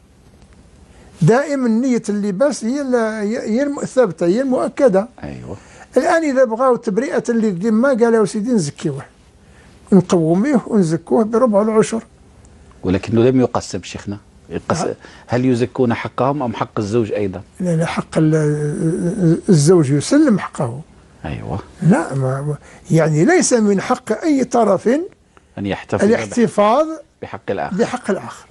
دائما نية اللباس هي هي الثابتة، هي المؤكدة. أيوة. الآن إذا بغاو تبرئة للذمة قالوا سيدي نزكيوه، نقوميه ونزكوه بربع العشر. ولكنه لم يقسم شيخنا. يقس... هل يزكون حقهم أم حق الزوج أيضا؟ لا لا، حق الزوج يسلم حقه، أيوة. لا، ما يعني ليس من حق أي طرف أن يحتفظ الاحتفاظ بحق الآخر بحق الآخر.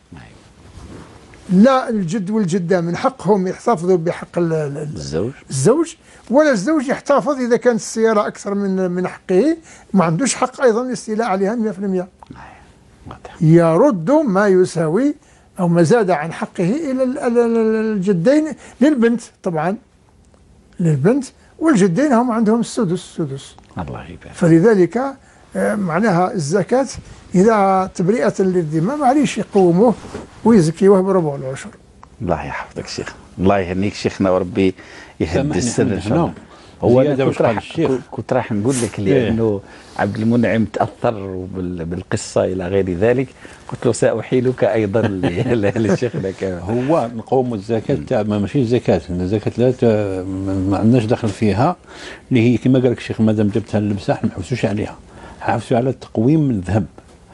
أيوة. لا الجد والجدة من حقهم يحتفظوا بحق الزوج الزوج، ولا الزوج يحتفظ إذا كانت السيارة أكثر من من حقه، ما عندوش حق أيضا الاستيلاء عليها مئة بالمئة. يرد ما يساوي أو ما زاد عن حقه إلى الجدين، للبنت طبعا، للبنت، والجدين هم عندهم السدس السدس. الله يبارك. فلذلك معناها الزكاة إذا تبرئة للذمة معليش يقوموه ويزكيوه بربع العشر. الله يحفظك شيخ، الله يهنيك شيخنا، وربي يهدي السر إن شاء الله. هو أنا كنت راح كنت راح نقول لك لأنه عبد المنعم تأثر بالقصة إلى غير ذلك، قلت له سأحيلك أيضا لشيخنا كمان. هو نقوم الزكاة تاع ماشي الزكاة، الزكاة لا ما عندناش دخل فيها، اللي هي كما قال لك الشيخ مادام جبتها اللبسة ما نحوسوش عليها، نحوسوا على تقويم الذهب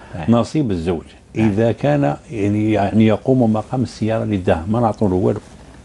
نصيب الزوج إذا كان يعني يعني يقوم مقام السيارة اللي داها ما نعطوا له والو،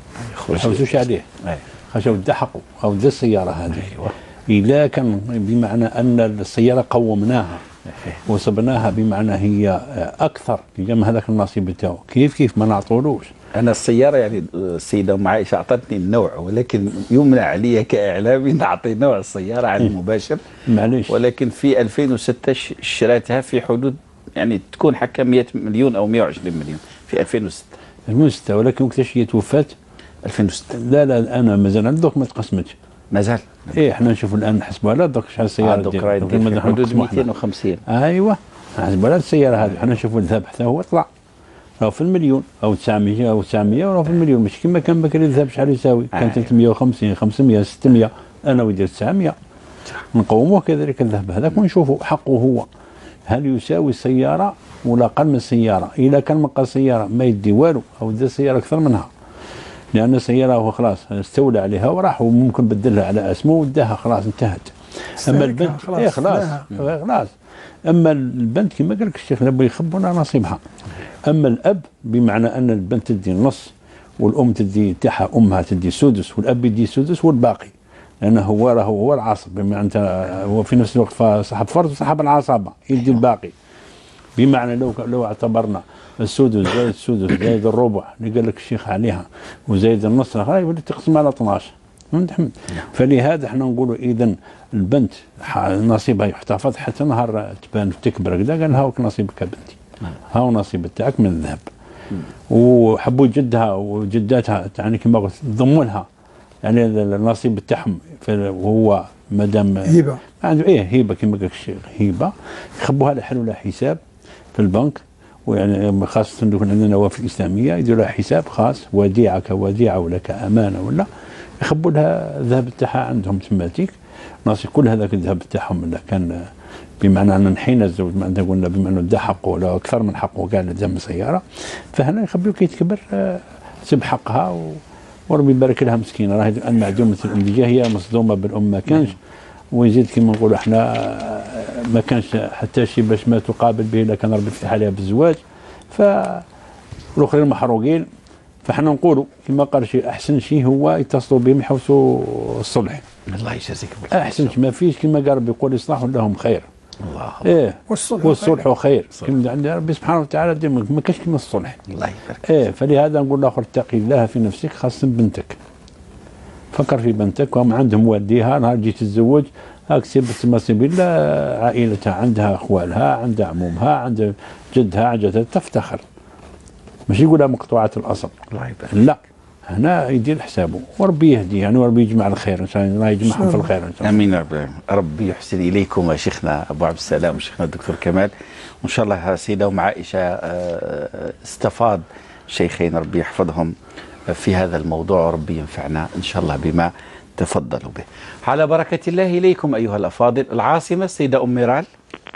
ما نحوسوش عليه خشوا دا حقه أو دا السيارة هذه. أيوة. إذا كان بمعنى أن السيارة قومناها وصبناها بمعنى هي أكثر جمع هذاك النصيب بتاعه، كيف كيف ما نعطولوش. أنا السيارة يعني السيدة أم عائشة أعطتني النوع، ولكن يمنع علي كإعلامي نعطي نوع السيارة عن المباشر. معليش. ولكن في ألفين وستة اشتريتها في حدود يعني تكون حكا مئة مليون أو مئة وعشرين مليون في ألفين وستة. ألفين وستة، ولكن وقتاش هي توفات؟ ألفين وستة. لا لا أنا مازال عندك ما تقسمتش. مازال. إيه إحنا نشوفوا الآن نحسبوا على دوك شحال السيارة دوك راهي في حدود مئتين وخمسين. أيوه نحسبوا على السيارة هذه، إحنا نشوفوا الذهب حتى هو طلع. راهو في المليون أو تسعمية أو تسعمية وراهو في المليون، مش كما كان بكري الذهب شحال يساوي؟ كان ثلاثمية وخمسين خمسمية ستمية، أنا ويدير تسعمية. نقوموه كذلك الذهب هذاك ونشوفوا حقه هو هل يساوي السيارة ولا أقل من السيارة. إذا كان مقا السيارة ما يدي والو أو دا السيارة أكثر منها، لأن السيارة هو خلاص استولى عليها وراح وممكن بدلها على اسمه وداها خلاص انتهت. أما البنت خلاص إيه خلاص خلاص. أما البنت كما قال لك الشيخ لابد يخبونا نصيبها. أما الأب بمعنى أن البنت تدي النص والأم تدي تاعها أمها تدي سدس والأب يدي سدس والباقي، لأنه هو راه هو العاصب، بمعنى أنت هو في نفس الوقت صاحب فرض وصاحب العصبة يدي الباقي. بمعنى لو لو اعتبرنا السدس زائد السدس زائد الربع اللي قال لك الشيخ عليها وزائد النص هاي يولي تقسم على اثناش. فلهذا احنا نقولوا اذا البنت نصيبها يحتفظ حتى نهار تبان تكبر كذا، قال هاوك نصيبك يا بنتي، هاو نصيب تاعك من الذهب. وحبوا جدها وجداتها يعني كما قلت ضموا لها يعني النصيب تاعهم، وهو مادام هبه عنده ايه هبه كما قال الشيخ هبه، يخبوها لحلوا لها حساب في البنك، ويعني خاصة يكون عندنا نوافذ إسلامية يديروا لها حساب خاص، وديعة كوديعة ولا كأمانة ولا يخبوا لها الذهب تاعها عندهم تماتيك ناصي كل هذاك الذهب تاعهم اللي كان بمعنى أن نحين الزوج ما عندنا قلنا بما أنه دا حقه ولا أكثر من حقه قال لزم سيارة، فهنا يخبيو كي تكبر سب حقها وربي يبارك لها مسكينة. راهي المعدومة الأنتجة هي مصدومة بالأم ما كانش، ويزيد كما نقولوا احنا ما كانش حتى شيء باش ما تقابل به الا كان ربي يفتح عليها بالزواج، فالاخرين محروقين. فاحنا نقولوا كما قال شيء احسن شيء هو يتصلوا بهم يحوسوا الصلح. الله يجازيك بالخير. احسن شيء ما فيش كما قال ربي يقول اصلاح لهم خير. الله ايه والصلح والصلح خير كما عند ربي سبحانه وتعالى ديما ما كاش كما الصلح. الله يبارك. ايه فلهذا نقول له اتقي الله في نفسك، خاصه بنتك. فكر في بنتك وهم عندهم والديها نهار جيت تتزوج هاك سبت ما سبيل عائلتها، عندها اخوالها، عندها عمومها، عندها جدها، عجتها، تفتخر. ماشي يقولها مقطوعة الاصل. الله يبارك. لا هنا يدير حسابه وربي يهدي يعني وربي يجمع الخير ان شاء الله، يجمعهم في الخير ان شاء الله. امين ربي. ربي يحسن اليكم يا شيخنا ابو عبد السلام وشيخنا الدكتور كمال، وان شاء الله سيدة ام عائشة استفاد شيخين ربي يحفظهم في هذا الموضوع، وربي ينفعنا ان شاء الله بما تفضلوا به. على بركة الله إليكم أيها الأفاضل. العاصمة السيدة أم ميرال.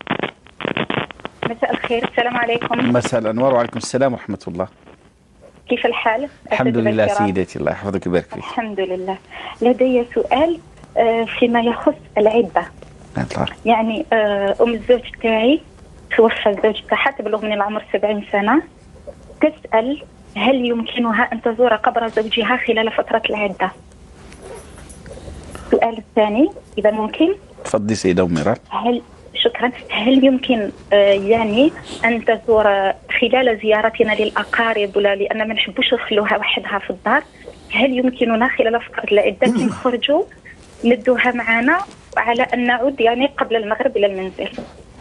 مساء الخير، السلام عليكم. مساء الأنوار وعليكم السلام ورحمة الله. كيف الحال؟ الحمد لله سيدتي، الله يحفظك ويبارك فيك. الحمد لله. لدي سؤال فيما يخص العدة. يعني أم الزوج تاعي توفى الزوج تاعها تبلغ من العمر سبعين سنة، تسأل هل يمكنها أن تزور قبر زوجها خلال فترة العدة؟ السؤال الثاني إذا ممكن. تفضلي سيدة أم ميرال. هل شكرا. هل يمكن آه يعني أن تزور خلال زيارتنا للأقارب، ولا لأن ما نحبوش نخلوها وحدها في الدار، هل يمكننا خلال فترة العدة كي نخرجوا ندوها معنا على أن نعود يعني قبل المغرب إلى المنزل؟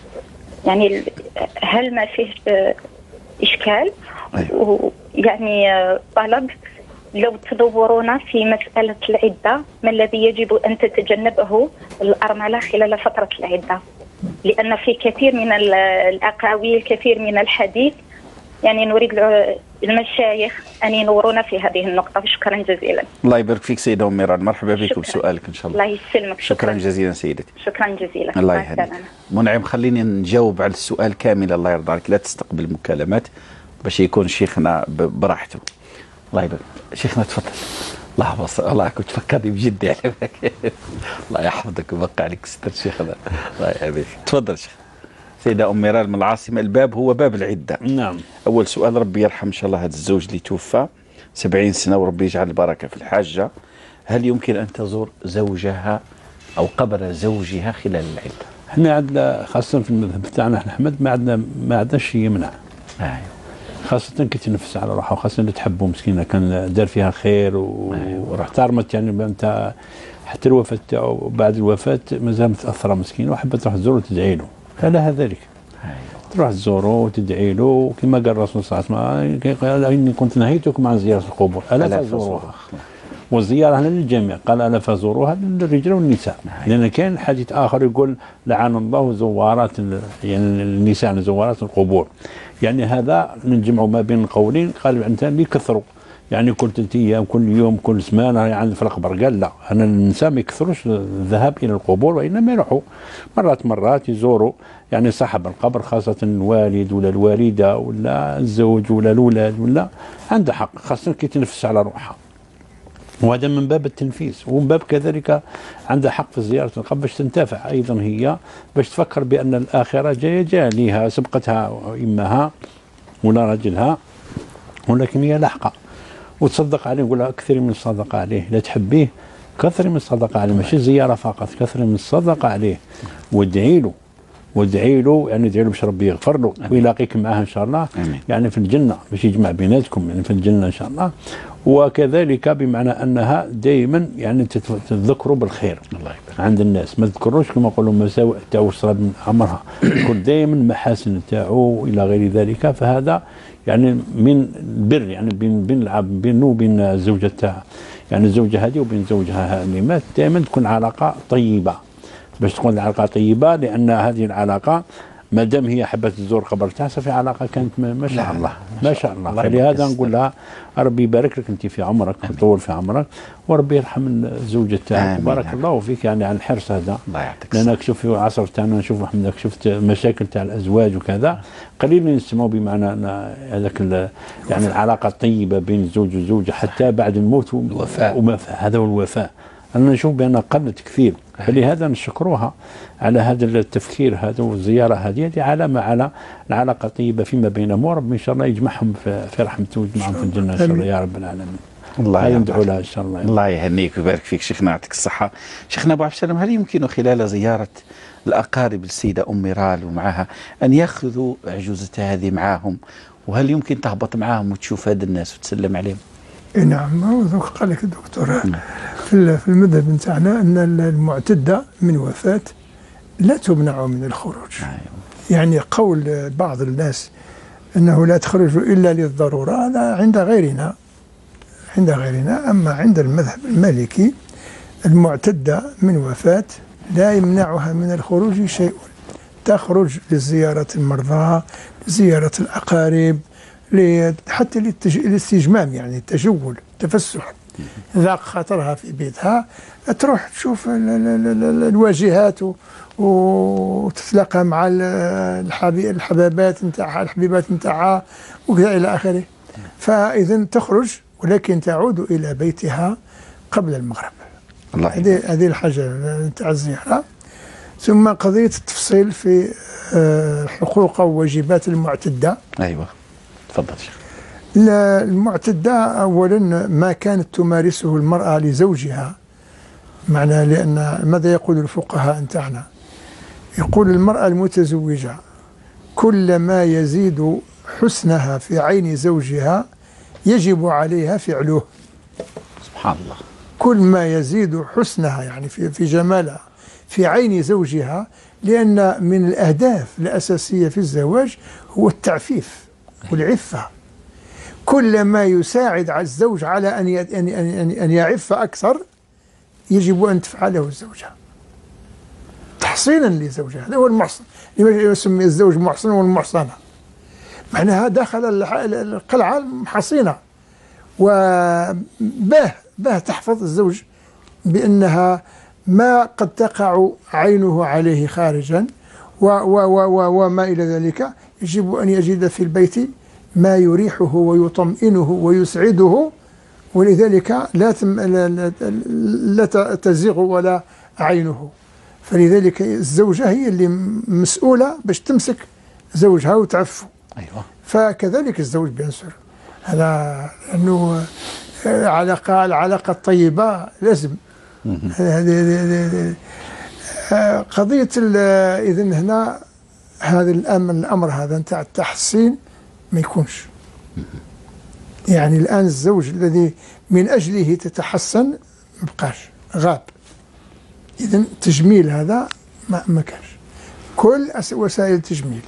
يعني هل ما فيه آه إشكال؟ أيوة. يعني آه طلب لو تدورونا في مسألة العدة، ما الذي يجب أن تتجنبه الأرملة خلال فترة العدة؟ لأن في كثير من الأقاويل، كثير من الحديث، يعني نريد المشايخ أن ينورونا في هذه النقطة. شكرا جزيلا. الله يبارك فيك سيدة أم ميرال، مرحبا بكم بسؤالك إن شاء الله. الله يسلمك. شكرا, شكرا جزيلا سيدتي. شكرا جزيلا. الله يهنيك. منعم، خليني نجاوب على السؤال كامل الله يرضى عليك، لا تستقبل المكالمات باش يكون شيخنا براحته. الله يبارك. شيخنا تفضل. الله يحفظك. الله كنت فكرني بجدي على بالك. الله يحفظك ويبقى عليك ستر شيخنا. الله يهديك. تفضل شيخ. سيدة أم ميرال من العاصمة، الباب هو باب العدة. نعم. أول سؤال، ربي يرحم إن شاء الله هذا الزوج اللي توفى سبعين سنة وربي يجعل البركة في الحاجة، هل يمكن أن تزور زوجها أو قبر زوجها خلال العدة؟ احنا عندنا خاصة في المذهب بتاعنا احنا أحمد ما عندنا ما عندناش شيء يمنع. أيوه. خاصة كي تنفس على روحها، وخاصة اللي تحبه مسكينة كان دار فيها الخير واحترمت يعني انت حتى الوفاة تاعو، بعد الوفاة مازال متأثرة مسكينة وحبت تروح تزوره وتدعي له، فلها ذلك. تروح تزوره وتدعي له كما قال الرسول صلى الله عليه وسلم قال إني كنت نهيتكم عن زيارة القبور ألا فزوروها. والزيارة هنا للجميع، قال ألا فزوروها للرجال والنساء، لأن كان حديث آخر يقول لعن الله زوارات يعني النساء زوارات القبور. يعني هذا نجمع ما بين القولين. قال الإنسان يكثروا يعني كل ثلاث أيام كل يوم كل سمانة يعني في القبر، قال لا، أنا النساء ما يكثروش الذهاب إلى القبور، وإنما يروحوا مرات مرات يزوروا يعني صاحب القبر، خاصة الوالد ولا الوالدة ولا الزوج ولا الأولاد ولا عنده حق، خاصة كي تنفس على روحها، وهذا من باب التنفيس، ومن باب كذلك عندها حق في زيارة القبر باش تنتفع أيضا هي، باش تفكر بأن الآخرة جاية جاية ليها سبقتها إمها ولا رجلها، ولكن هي لاحقة، وتصدق عليه، يقول لها كثري من الصدقة عليه، لا تحبيه كثري من الصدقة عليه، ماشي زيارة فقط، كثري من الصدقة عليه، وادعي له وادعي له يعني ادعي له باش ربي يغفر له ويلاقيك معاه ان شاء الله. أمين. يعني في الجنة باش يجمع بيناتكم يعني في الجنة ان شاء الله. وكذلك بمعنى انها دائما يعني تتذكروا بالخير الله يبارك عند الناس، ما تذكروش كما نقولوا مساوئ تاعو صرات من عمرها، تكون دائما محاسن تاعو الى غير ذلك. فهذا يعني من البر يعني بين بين العبد بينه وبين الزوجة تاعها، يعني الزوجة هذه وبين زوجها اللي مات دائما تكون علاقة طيبة، باش تكون العلاقة طيبة، لأن هذه العلاقة ما دام هي حبت تزور قبر تاعها في علاقة كانت ما شاء الله ما شاء الله. فلهذا نقول لها ربي يبارك لك انت في عمرك ويطول في عمرك، وربي يرحم الزوجة تاعك وبارك الله فيك يعني على الحرص هذا. الله يعطيك لأنك شوف في العصر تاعنا نشوف الحمد شفت مشاكل تاع الأزواج وكذا، قليل نسمعوا بمعنى هذاك يعني العلاقة الطيبة بين الزوج والزوجة حتى بعد الموت والوفاء. هذا هو الوفاء. أنا نشوف بأنها قلت كثير، فلهذا نشكروها على هذا التفكير هذا والزيارة هذه، هذه علامة على العلاقة الطيبة فيما بينهم، ورب إن شاء الله يجمعهم في رحمته ويجمعهم في الجنة إن شاء الله يا رب العالمين. الله يدعو لها إن شاء الله. الله يهنيك ويبارك فيك شيخنا، يعطيك الصحة. شيخنا أبو عبد السلام، هل يمكن خلال زيارة الأقارب السيدة أم ميرال ومعها أن يأخذوا عجوزتها هذه معاهم، وهل يمكن تهبط معاهم وتشوف هذا الناس وتسلم عليهم؟ نعم، هو قال لك الدكتور في في المذهب نتاعنا ان المعتده من وفاه لا تمنع من الخروج. يعني قول بعض الناس انه لا تخرج الا للضروره هذا عند غيرنا عند غيرنا اما عند المذهب المالكي المعتده من وفاه لا يمنعها من الخروج شيء، تخرج لزياره المرضى، لزياره الاقارب، حتى للاستجمام يعني التجول التفسح، ذاق خاطرها في بيتها تروح تشوف الواجهات وتتلاقى مع الحبابات نتاعها الحبيبات نتاعها وكذا الى اخره. فاذا تخرج ولكن تعود الى بيتها قبل المغرب. هذه هذه الحاجه نتاع الزياره. ثم قضيه التفصيل في حقوق وواجبات المعتده. ايوه تفضل شيخ. المعتدة أولا ما كانت تمارسه المرأة لزوجها معنى لأن ماذا يقول الفقهاء نتاعنا؟ يقول المرأة المتزوجة كلما يزيد حسنها في عين زوجها يجب عليها فعله. سبحان الله. كل ما يزيد حسنها يعني في في جمالها في عين زوجها، لأن من الأهداف الأساسية في الزواج هو التعفيف والعفة. كل ما يساعد على الزوج على أن أن أن أن يعف أكثر يجب أن تفعله الزوجة تحصينا لزوجها. هذا هو المحصن، لماذا يسمي الزوج محصن والمحصنة؟ معناها دخل القلعة حصينة، وباه باه تحفظ الزوج بأنها ما قد تقع عينه عليه خارجا و و و وما إلى ذلك. يجب أن يجد في البيت ما يريحه ويطمئنه ويسعده، ولذلك لا تم لا, لا تزيغ ولا عينه. فلذلك الزوجة هي اللي مسؤولة باش تمسك زوجها وتعفه. أيوة. فكذلك الزوج بينسر هذا، لأنه العلاقة العلاقة الطيبة لازم. قضية إذن هنا هذا الأمر الأمر هذا نتاع التحسين ما يكونش. يعني الآن الزوج الذي من أجله تتحسن مبقاش، غاب. إذن تجميل هذا ما ما كانش. كل وسائل التجميل.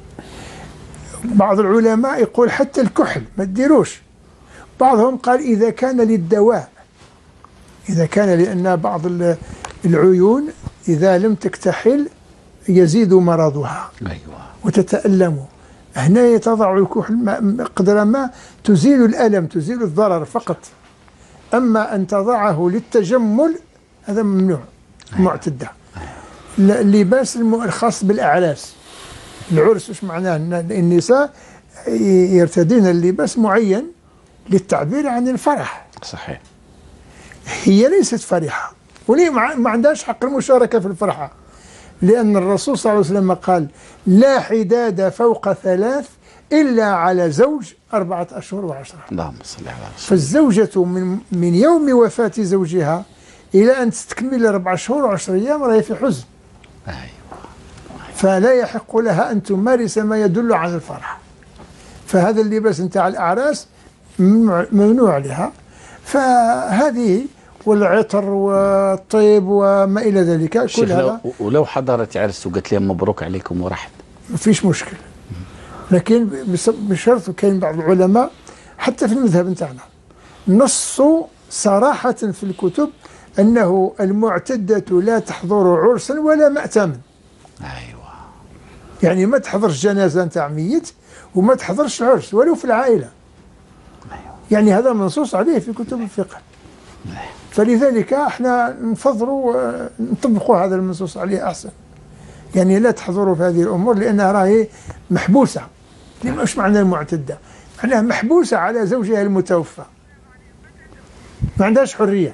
بعض العلماء يقول حتى الكحل ما تديروش. بعضهم قال إذا كان للدواء، إذا كان لأن بعض العيون إذا لم تكتحل يزيد مرضها. أيوة. وتتألم. هنا تضع الكحل قدر ما تزيل الألم تزيل الضرر فقط. أما أن تضعه للتجمل هذا ممنوع. أيوة. معتدة. أيوة. اللباس الخاص بالأعراس، العرس وش معناه؟ النساء يرتدين اللباس معين للتعبير عن الفرح. صحيح. هي ليست فرحة وليه ما عندهاش حق المشاركة في الفرحة، لأن الرسول صلى الله عليه وسلم قال لا حداد فوق ثلاث إلا على زوج أربعة أشهر وعشرة. اللهم صل على رسول. فالزوجة من من يوم وفاة زوجها إلى أن تستكمل أربع شهور وعشر أيام راهي في حزن. أيوة. فلا يحق لها أن تمارس ما يدل على الفرح. فهذا اللباس نتاع الأعراس ممنوع لها. فهذه والعطر والطيب وما إلى ذلك كل هذا. ولو حضرت عرس وقالت لهم مبروك عليكم وراحت ما فيش مشكل، لكن بشرط. كاين بعض العلماء حتى في المذهب نتاعنا نصوا صراحة في الكتب أنه المعتدة لا تحضر عرسا ولا مأتما. أيوة. يعني ما تحضرش جنازة نتاع ميت وما تحضرش عرس ولو في العائلة. أيوة. يعني هذا منصوص عليه في كتب الفقه. أيوة. فلذلك احنا نفضلوا نطبقوا هذا المنصوص عليه أحسن. يعني لا تحضروا في هذه الأمور لأنها راهي محبوسة. مش معنى المعتدة؟ معناها محبوسة على زوجها المتوفى، ما عندهاش حرية.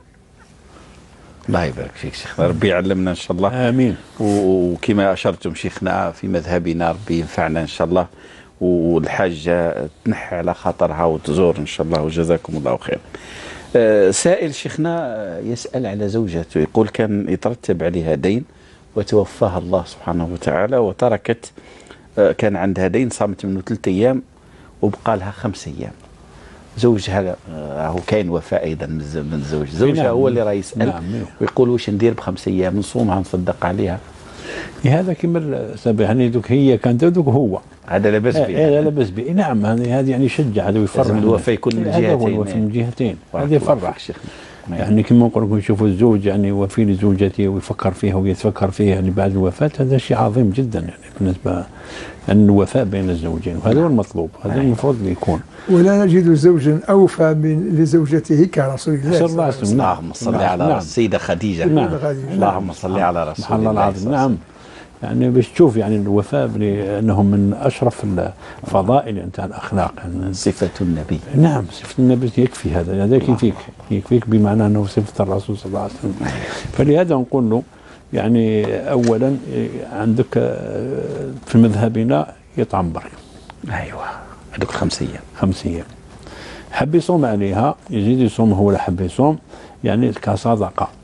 الله يبارك فيك شيخنا، ربي يعلمنا إن شاء الله. آمين. وكما أشرتم شيخنا في مذهبنا ربي ينفعنا إن شاء الله، والحاجة تنحي على خاطرها وتزور إن شاء الله، وجزاكم الله خير. أه سائل شيخنا يسأل على زوجته، يقول كان يترتب عليها دين وتوفاها الله سبحانه وتعالى وتركت، أه كان عندها دين صامت منه ثلاثة أيام وبقى لها خمس أيام. زوجها هو كاين وفاء ايضا من الزوج، زوجها هو اللي راه يسال. نعم. ويقول واش ندير بخمس ايام نصومها نصدق عليها؟ هذا كما سابق يعني دوك هي كانت دوك هو هذا لاباس به. هذا لاباس به. نعم هذا هذا يعني يشجع، هذا يفرح. الوفاء يكون من جهتين. هذا هو الوفاء من جهتين، هذا يفرح. يعني كما نقول لكم شوفوا الزوج يعني وفي لزوجته ويفكر فيها ويتفكر فيها يعني بعد الوفاة، هذا شيء عظيم جدا يعني بالنسبة أن الوفاء بين الزوجين، وهذا هو المطلوب، هذا المفروض يكون. ولا نجد زوجا أوفى من لزوجته كرسول الله صلى الله عليه وسلم. اللهم صل على السيدة خديجة. نعم. اللهم صل على رسول الله العظيم. نعم. يعني باش تشوف يعني الوفاء لأنه من أشرف الفضائل نتاع الأخلاق، يعني صفة النبي. نعم صفة النبي يكفي، هذا هذا يكفيك يكفيك بمعنى أنه صفة الرسول صلى الله عليه وسلم. فلهذا نقول له يعني أولا عندك في مذهبنا يطعم برك. أيوة هذوك خمس أيام. خمس أيام حب يصوم عليها يزيد يصوم هو، لا حب يصوم يعني كصدقة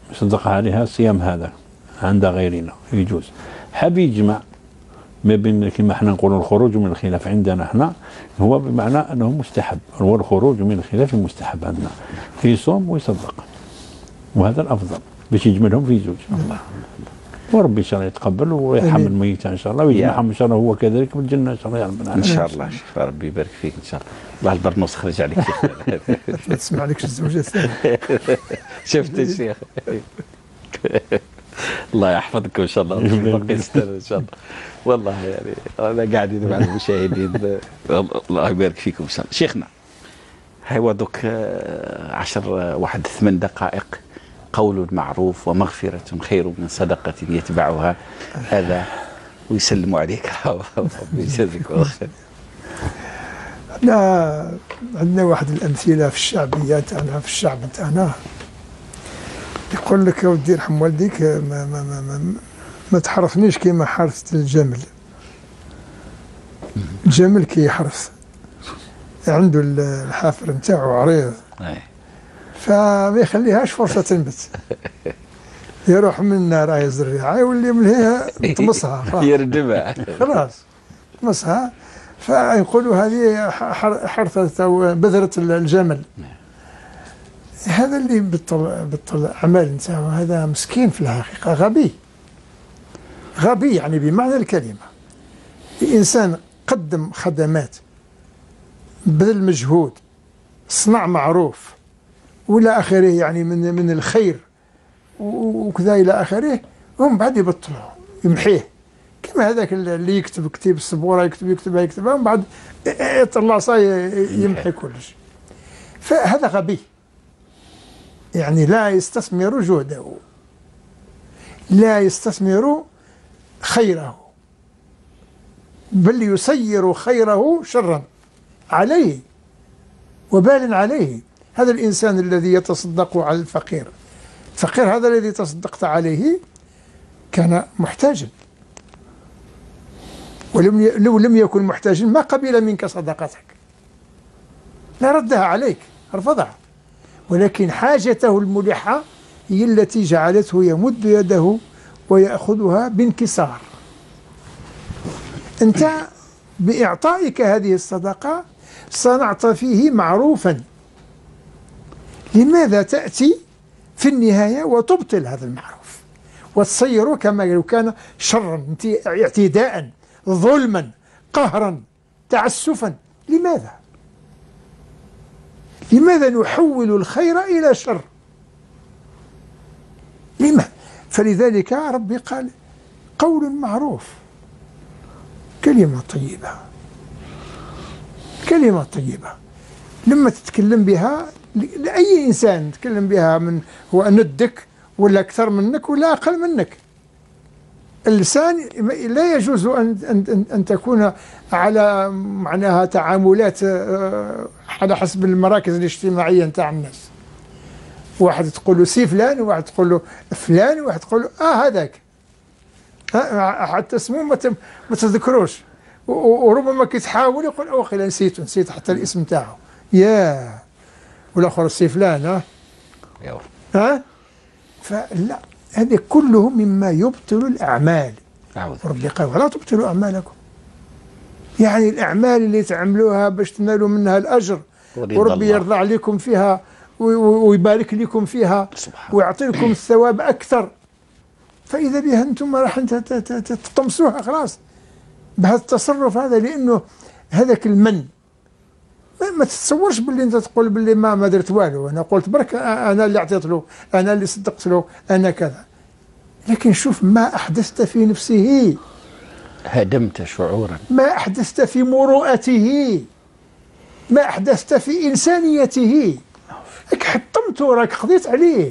يصدق عليها صيام هذا عند غيرنا يجوز. حاب يجمع ما بين كما احنا نقولوا الخروج من الخلاف عندنا احنا هو بمعنى انه مستحب، هو الخروج من الخلاف مستحب عندنا، يصوم ويصدق، وهذا الافضل باش يجملهم في زوج. الله وربي ان شاء الله يتقبل ويرحم الميت ان شاء الله ويرحم ان شاء الله هو كذلك بالجنه ان شاء الله يا رب العالمين. ان شاء الله شيخ ربي يبارك فيك ان شاء الله. الله البرنوس خرج عليك شيخ. ما تسمع لكش الزوجه الثانيه. شفت الشيخ. الله يحفظك ان شاء الله ويبقي يستر ان شاء الله. والله يعني انا قاعدين مع المشاهدين الله يبارك فيكم ان شاء الله. شيخنا هو دوك عشر واحد ثمان دقائق. قول معروف ومغفرة خير من صدقة يتبعها هذا ويسلموا عليك. ربي يجازيك الله خير. احنا عندنا واحد الامثله في الشعبيه تاعنا، في الشعب تاعنا يقول لك يا ودي يرحم والديك ما ما ما ما, ما تحرثنيش كيما حرثت الجمل. الجمل كي يحرث عنده الحافر نتاعو عريض فما يخليهاش فرصه تنبت، يروح منها راهي الزريعه يولي ملهيها طمسها يردمها خلاص طمسها. فيقولوا هذه حرثه او بذره الجمل. هذا اللي بطل بطل اعمال نتاعو هذا مسكين في الحقيقه، غبي غبي يعني بمعنى الكلمه. الانسان قدم خدمات، بذل مجهود، صنع معروف والى اخره يعني من من الخير وكذا الى اخره، ومن بعد يبطلوا يمحيه كما هذاك اللي يكتب كتيب السبوره يكتب يكتبها يكتبها ومن بعد يطلع صاي يمحي كلش. فهذا غبي يعني لا يستثمر جهده، لا يستثمر خيره، بل يسير خيره شرا عليه وبال عليه. هذا الإنسان الذي يتصدق على الفقير، الفقير هذا الذي تصدقت عليه كان محتاجا، ولم ي... لو لم يكن محتاجا ما قبل منك صدقتك، لا ردها عليك، رفضها، ولكن حاجته الملحة هي التي جعلته يمد يده ويأخذها بانكسار. أنت بإعطائك هذه الصدقة صنعت فيه معروفا، لماذا تأتي في النهاية وتبطل هذا المعروف وتصيره كما لو كان شرا، اعتداء، ظلما، قهرا، تعسفا؟ لماذا؟ لماذا نحول الخير إلى شر؟ لماذا؟ فلذلك ربي قال قول معروف، كلمة طيبة، كلمة طيبة لما تتكلم بها لأي إنسان تتكلم بها، من هو ندك ولا أكثر منك ولا أقل منك. اللسان لا يجوز أن أن أن تكون على معناها تعاملات على حسب المراكز الاجتماعية نتاع الناس. واحد تقول له سي فلان، وواحد تقول له فلان، وواحد تقول له اه هذاك، حتى اسمه ما تذكروش، وربما كي تحاول يقول اوخي نسيته نسيت حتى الاسم تاعه، يا والاخر سي فلان ها ها. فلا، هذا كله مما يبطل الأعمال. ربي قال ولا تبطلوا أعمالكم، يعني الأعمال اللي تعملوها باش تنالوا منها الأجر وربي يرضى عليكم فيها ويبارك لكم فيها ويعطي لكم الثواب أكثر، فإذا بها أنتم راح تطمسوها خلاص بهذا التصرف هذا. لأنه هذاك المن ما تتصورش باللي انت تقول باللي ما ما درت والو، انا قلت برك انا اللي اعطيت له، انا اللي صدقت له، انا كذا. لكن شوف ما احدثت في نفسه، هدمت شعورا، ما احدثت في مروءته، ما احدثت في انسانيته، راك حطمته، راك قضيت عليه.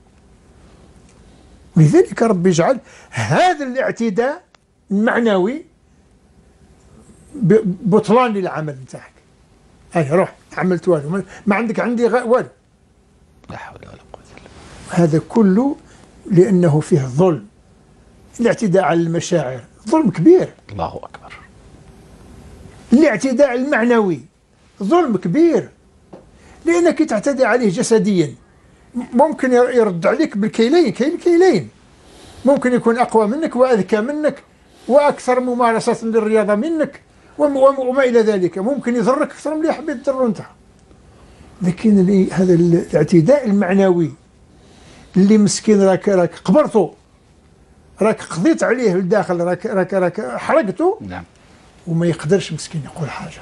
ولذلك ربي يجعل هذا الاعتداء المعنوي بطلان للعمل نتاعك. هاي روح عملت والو، ما عندك عندي والو، لا حول ولا قوة إلا بالله. هذا كله لأنه فيه ظلم. الاعتداء على المشاعر ظلم كبير، الله أكبر. الاعتداء المعنوي ظلم كبير، لأنك تعتدي عليه جسديا، ممكن يرد عليك بالكيلين، كاين كيلين، ممكن يكون أقوى منك وأذكى منك وأكثر ممارسة للرياضة منك وما إلى ذلك، ممكن يضرك أكثر من اللي حبيت تضره أنت. لكن هذا الاعتداء المعنوي اللي مسكين راك راك قبرته، راك قضيت عليه لداخل، راك راك راك حرقته، نعم، وما يقدرش مسكين يقول حاجة.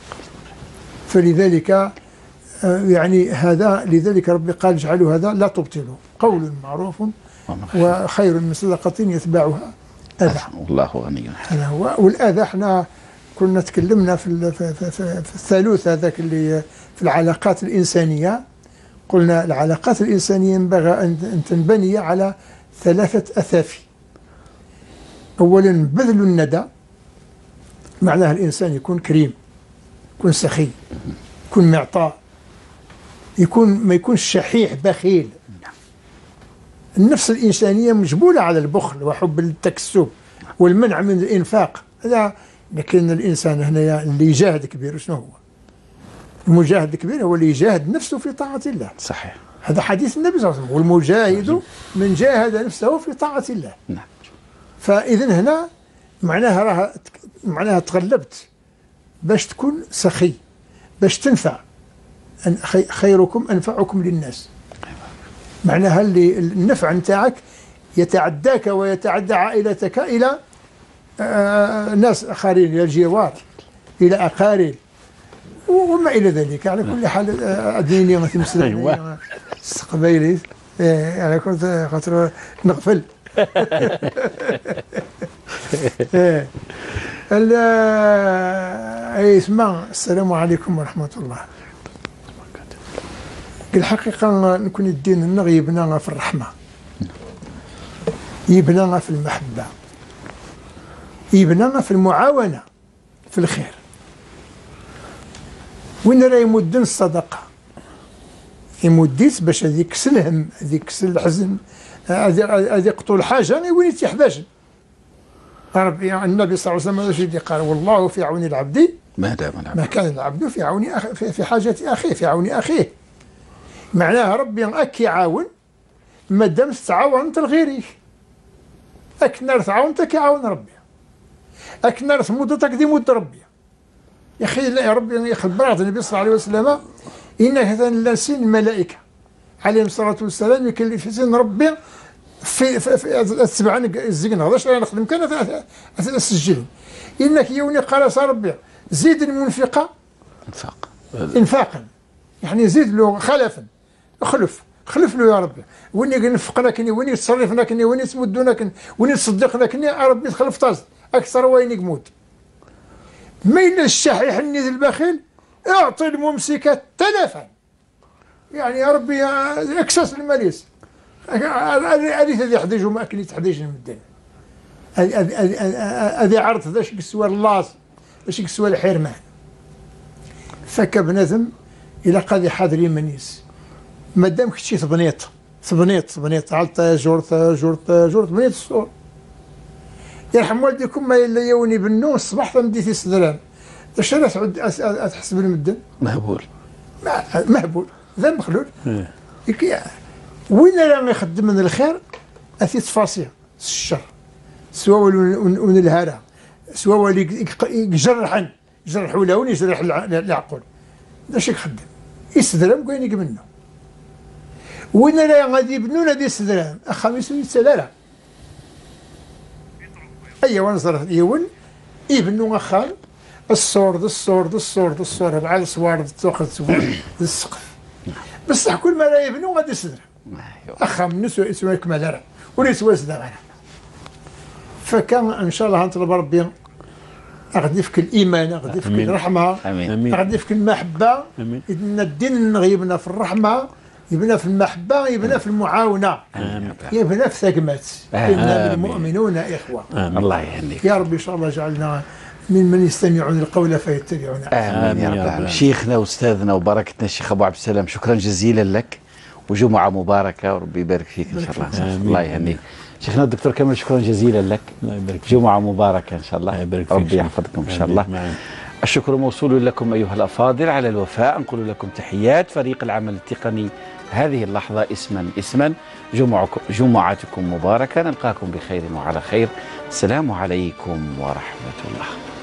فلذلك يعني هذا، لذلك ربي قال اجعلوا هذا لا تبطلوا، قول معروف وخير من صدقة يتبعها أذى، والله غني. هذا هو. والأذى احنا كنا تكلمنا في في, في, في الثالوث هذاك اللي في العلاقات الإنسانية، قلنا العلاقات الإنسانية ينبغي أن تنبني على ثلاثة أثافي. أولا بذل الندى، معناها الإنسان يكون كريم، يكون سخي، يكون معطاء، يكون ما يكونش شحيح بخيل. النفس الإنسانية مجبولة على البخل وحب التكسب والمنع من الإنفاق هذا. لكن الإنسان هنا اللي يجاهد كبير، شنو هو المجاهد الكبير؟ هو اللي يجاهد نفسه في طاعة الله. صحيح، هذا حديث النبي صلى الله عليه وسلم، والمجاهد من جاهد نفسه في طاعة الله. نعم. فإذا هنا معناها راه معناها تغلبت باش تكون سخي، باش تنفع، خيركم أنفعكم للناس. معناها اللي النفع نتاعك يتعداك ويتعدى عائلتك إلى آه ناس آخرين، إلى الجوار، إلى أقارب وما إلى ذلك. على كل حال أديني مثل مسلم قبيلي يعني كنت خاطر نغفل. اي اسمع، السلام عليكم ورحمة الله. الحقيقة نكون الدين النغ يبنى في الرحمة، يبنى في المحبة، يبنى في المعاونة في الخير. وين راه يمدن الصدقة، يمديت باش هذه يكسل الهم، هذه يكسل الحزن، هذه يقتل حاجة وين يتيحباش. ربي النبي صلى الله عليه وسلم قال والله في عون العبد ما دام العبد، ما كان العبد في عون أخ... في حاجة أخيه، في عون أخيه. معناها ربي أك يعاون ما دام تعاونت لغيرك. أك نار تعاونتك يعاون ربي، أك نار مدتك دي مد ربي. يا أخي لا يا ربي يخبرت النبي صلى الله عليه وسلم إن هذا لسين الملائكة عليهم الصلاة والسلام يكلفون ربي في في تبعنا الزقنا هذاش راه نخدم كان اسجل انك يوني قال صار ربي زيد المنفقه انفاق انفاقا، يعني زيد له خلفا، اخلف خلف له يا ربي. وين ينفقنا كني، وين يتصرفنا كني، وين يسمدونا كني، وين يصدقنا كني، يا ربي تخلف طاز اكثر وين يقمود. ما إلا الشحيح النيذ البخيل اعطي الممسكه تلفا، يعني يا ربي اكسس الماليس هذه هذه حديج وما كنت حديج من الدين. هذه عرض ذا شك سوى اللاص شك سوى الحرمان. فكبنادم الى قاضي حاضرين منيس ما دام كنتي ثبنيت ثبنيت ثبنيت عالت جورت جورت جورت بنيت الصور. يرحم والديكم ما الا يوني بالنوم الصباح تمديتي سدران اش راه تعود تحسب المدن مهبول مهبول ذا مخلول. وين راه يخدم من الخير اثي تفاصيل الشر سواء ون الهرى سواء اللي يجرحن يجرح ولا ون يجرح العقل داش يخدم يستدرم كاين يجي منه. وين راه غادي يبنون هذه السدرام خميس يتسالى ايوا نصرف يون يبنوا خان الصور الصور الصور الصور مع الصوار تاخذ السقف بصح كل ما لا يبنوا غادي يستدرم أخا من نسوى يسوى كمال وليسوى سدغنا. فكان إن شاء الله نطلب ربي أغدي فيك الإيمان، أغدي فيك الرحمة، أغدي فيك المحبة. إن الدين يبنى في الرحمة، يبنى في المحبة، يبنى في المعاونة، يبنى في ثقمات. إنما المؤمنون إخوة. الله يهنيك يا رب إن شاء الله جعلنا من من يستمعون القول فيتبعون. آمين يا رب العالمين. شيخنا وأستاذنا وبركتنا الشيخ أبو عبد السلام، شكرا جزيلا لك وجمعة مباركة وربي يبارك فيك إن شاء الله. الله يهنيك. شيخنا الدكتور كمال شكرا جزيلا لك، الله يبارك فيك. جمعة مباركة إن شاء الله، يبارك فيك. ربي يحفظكم إن شاء الله. معي. الشكر موصول لكم أيها الأفاضل على الوفاء. أنقل لكم تحيات فريق العمل التقني هذه اللحظة اسما اسما. جمعكم جمعتكم مباركة، نلقاكم بخير وعلى خير. السلام عليكم ورحمة الله.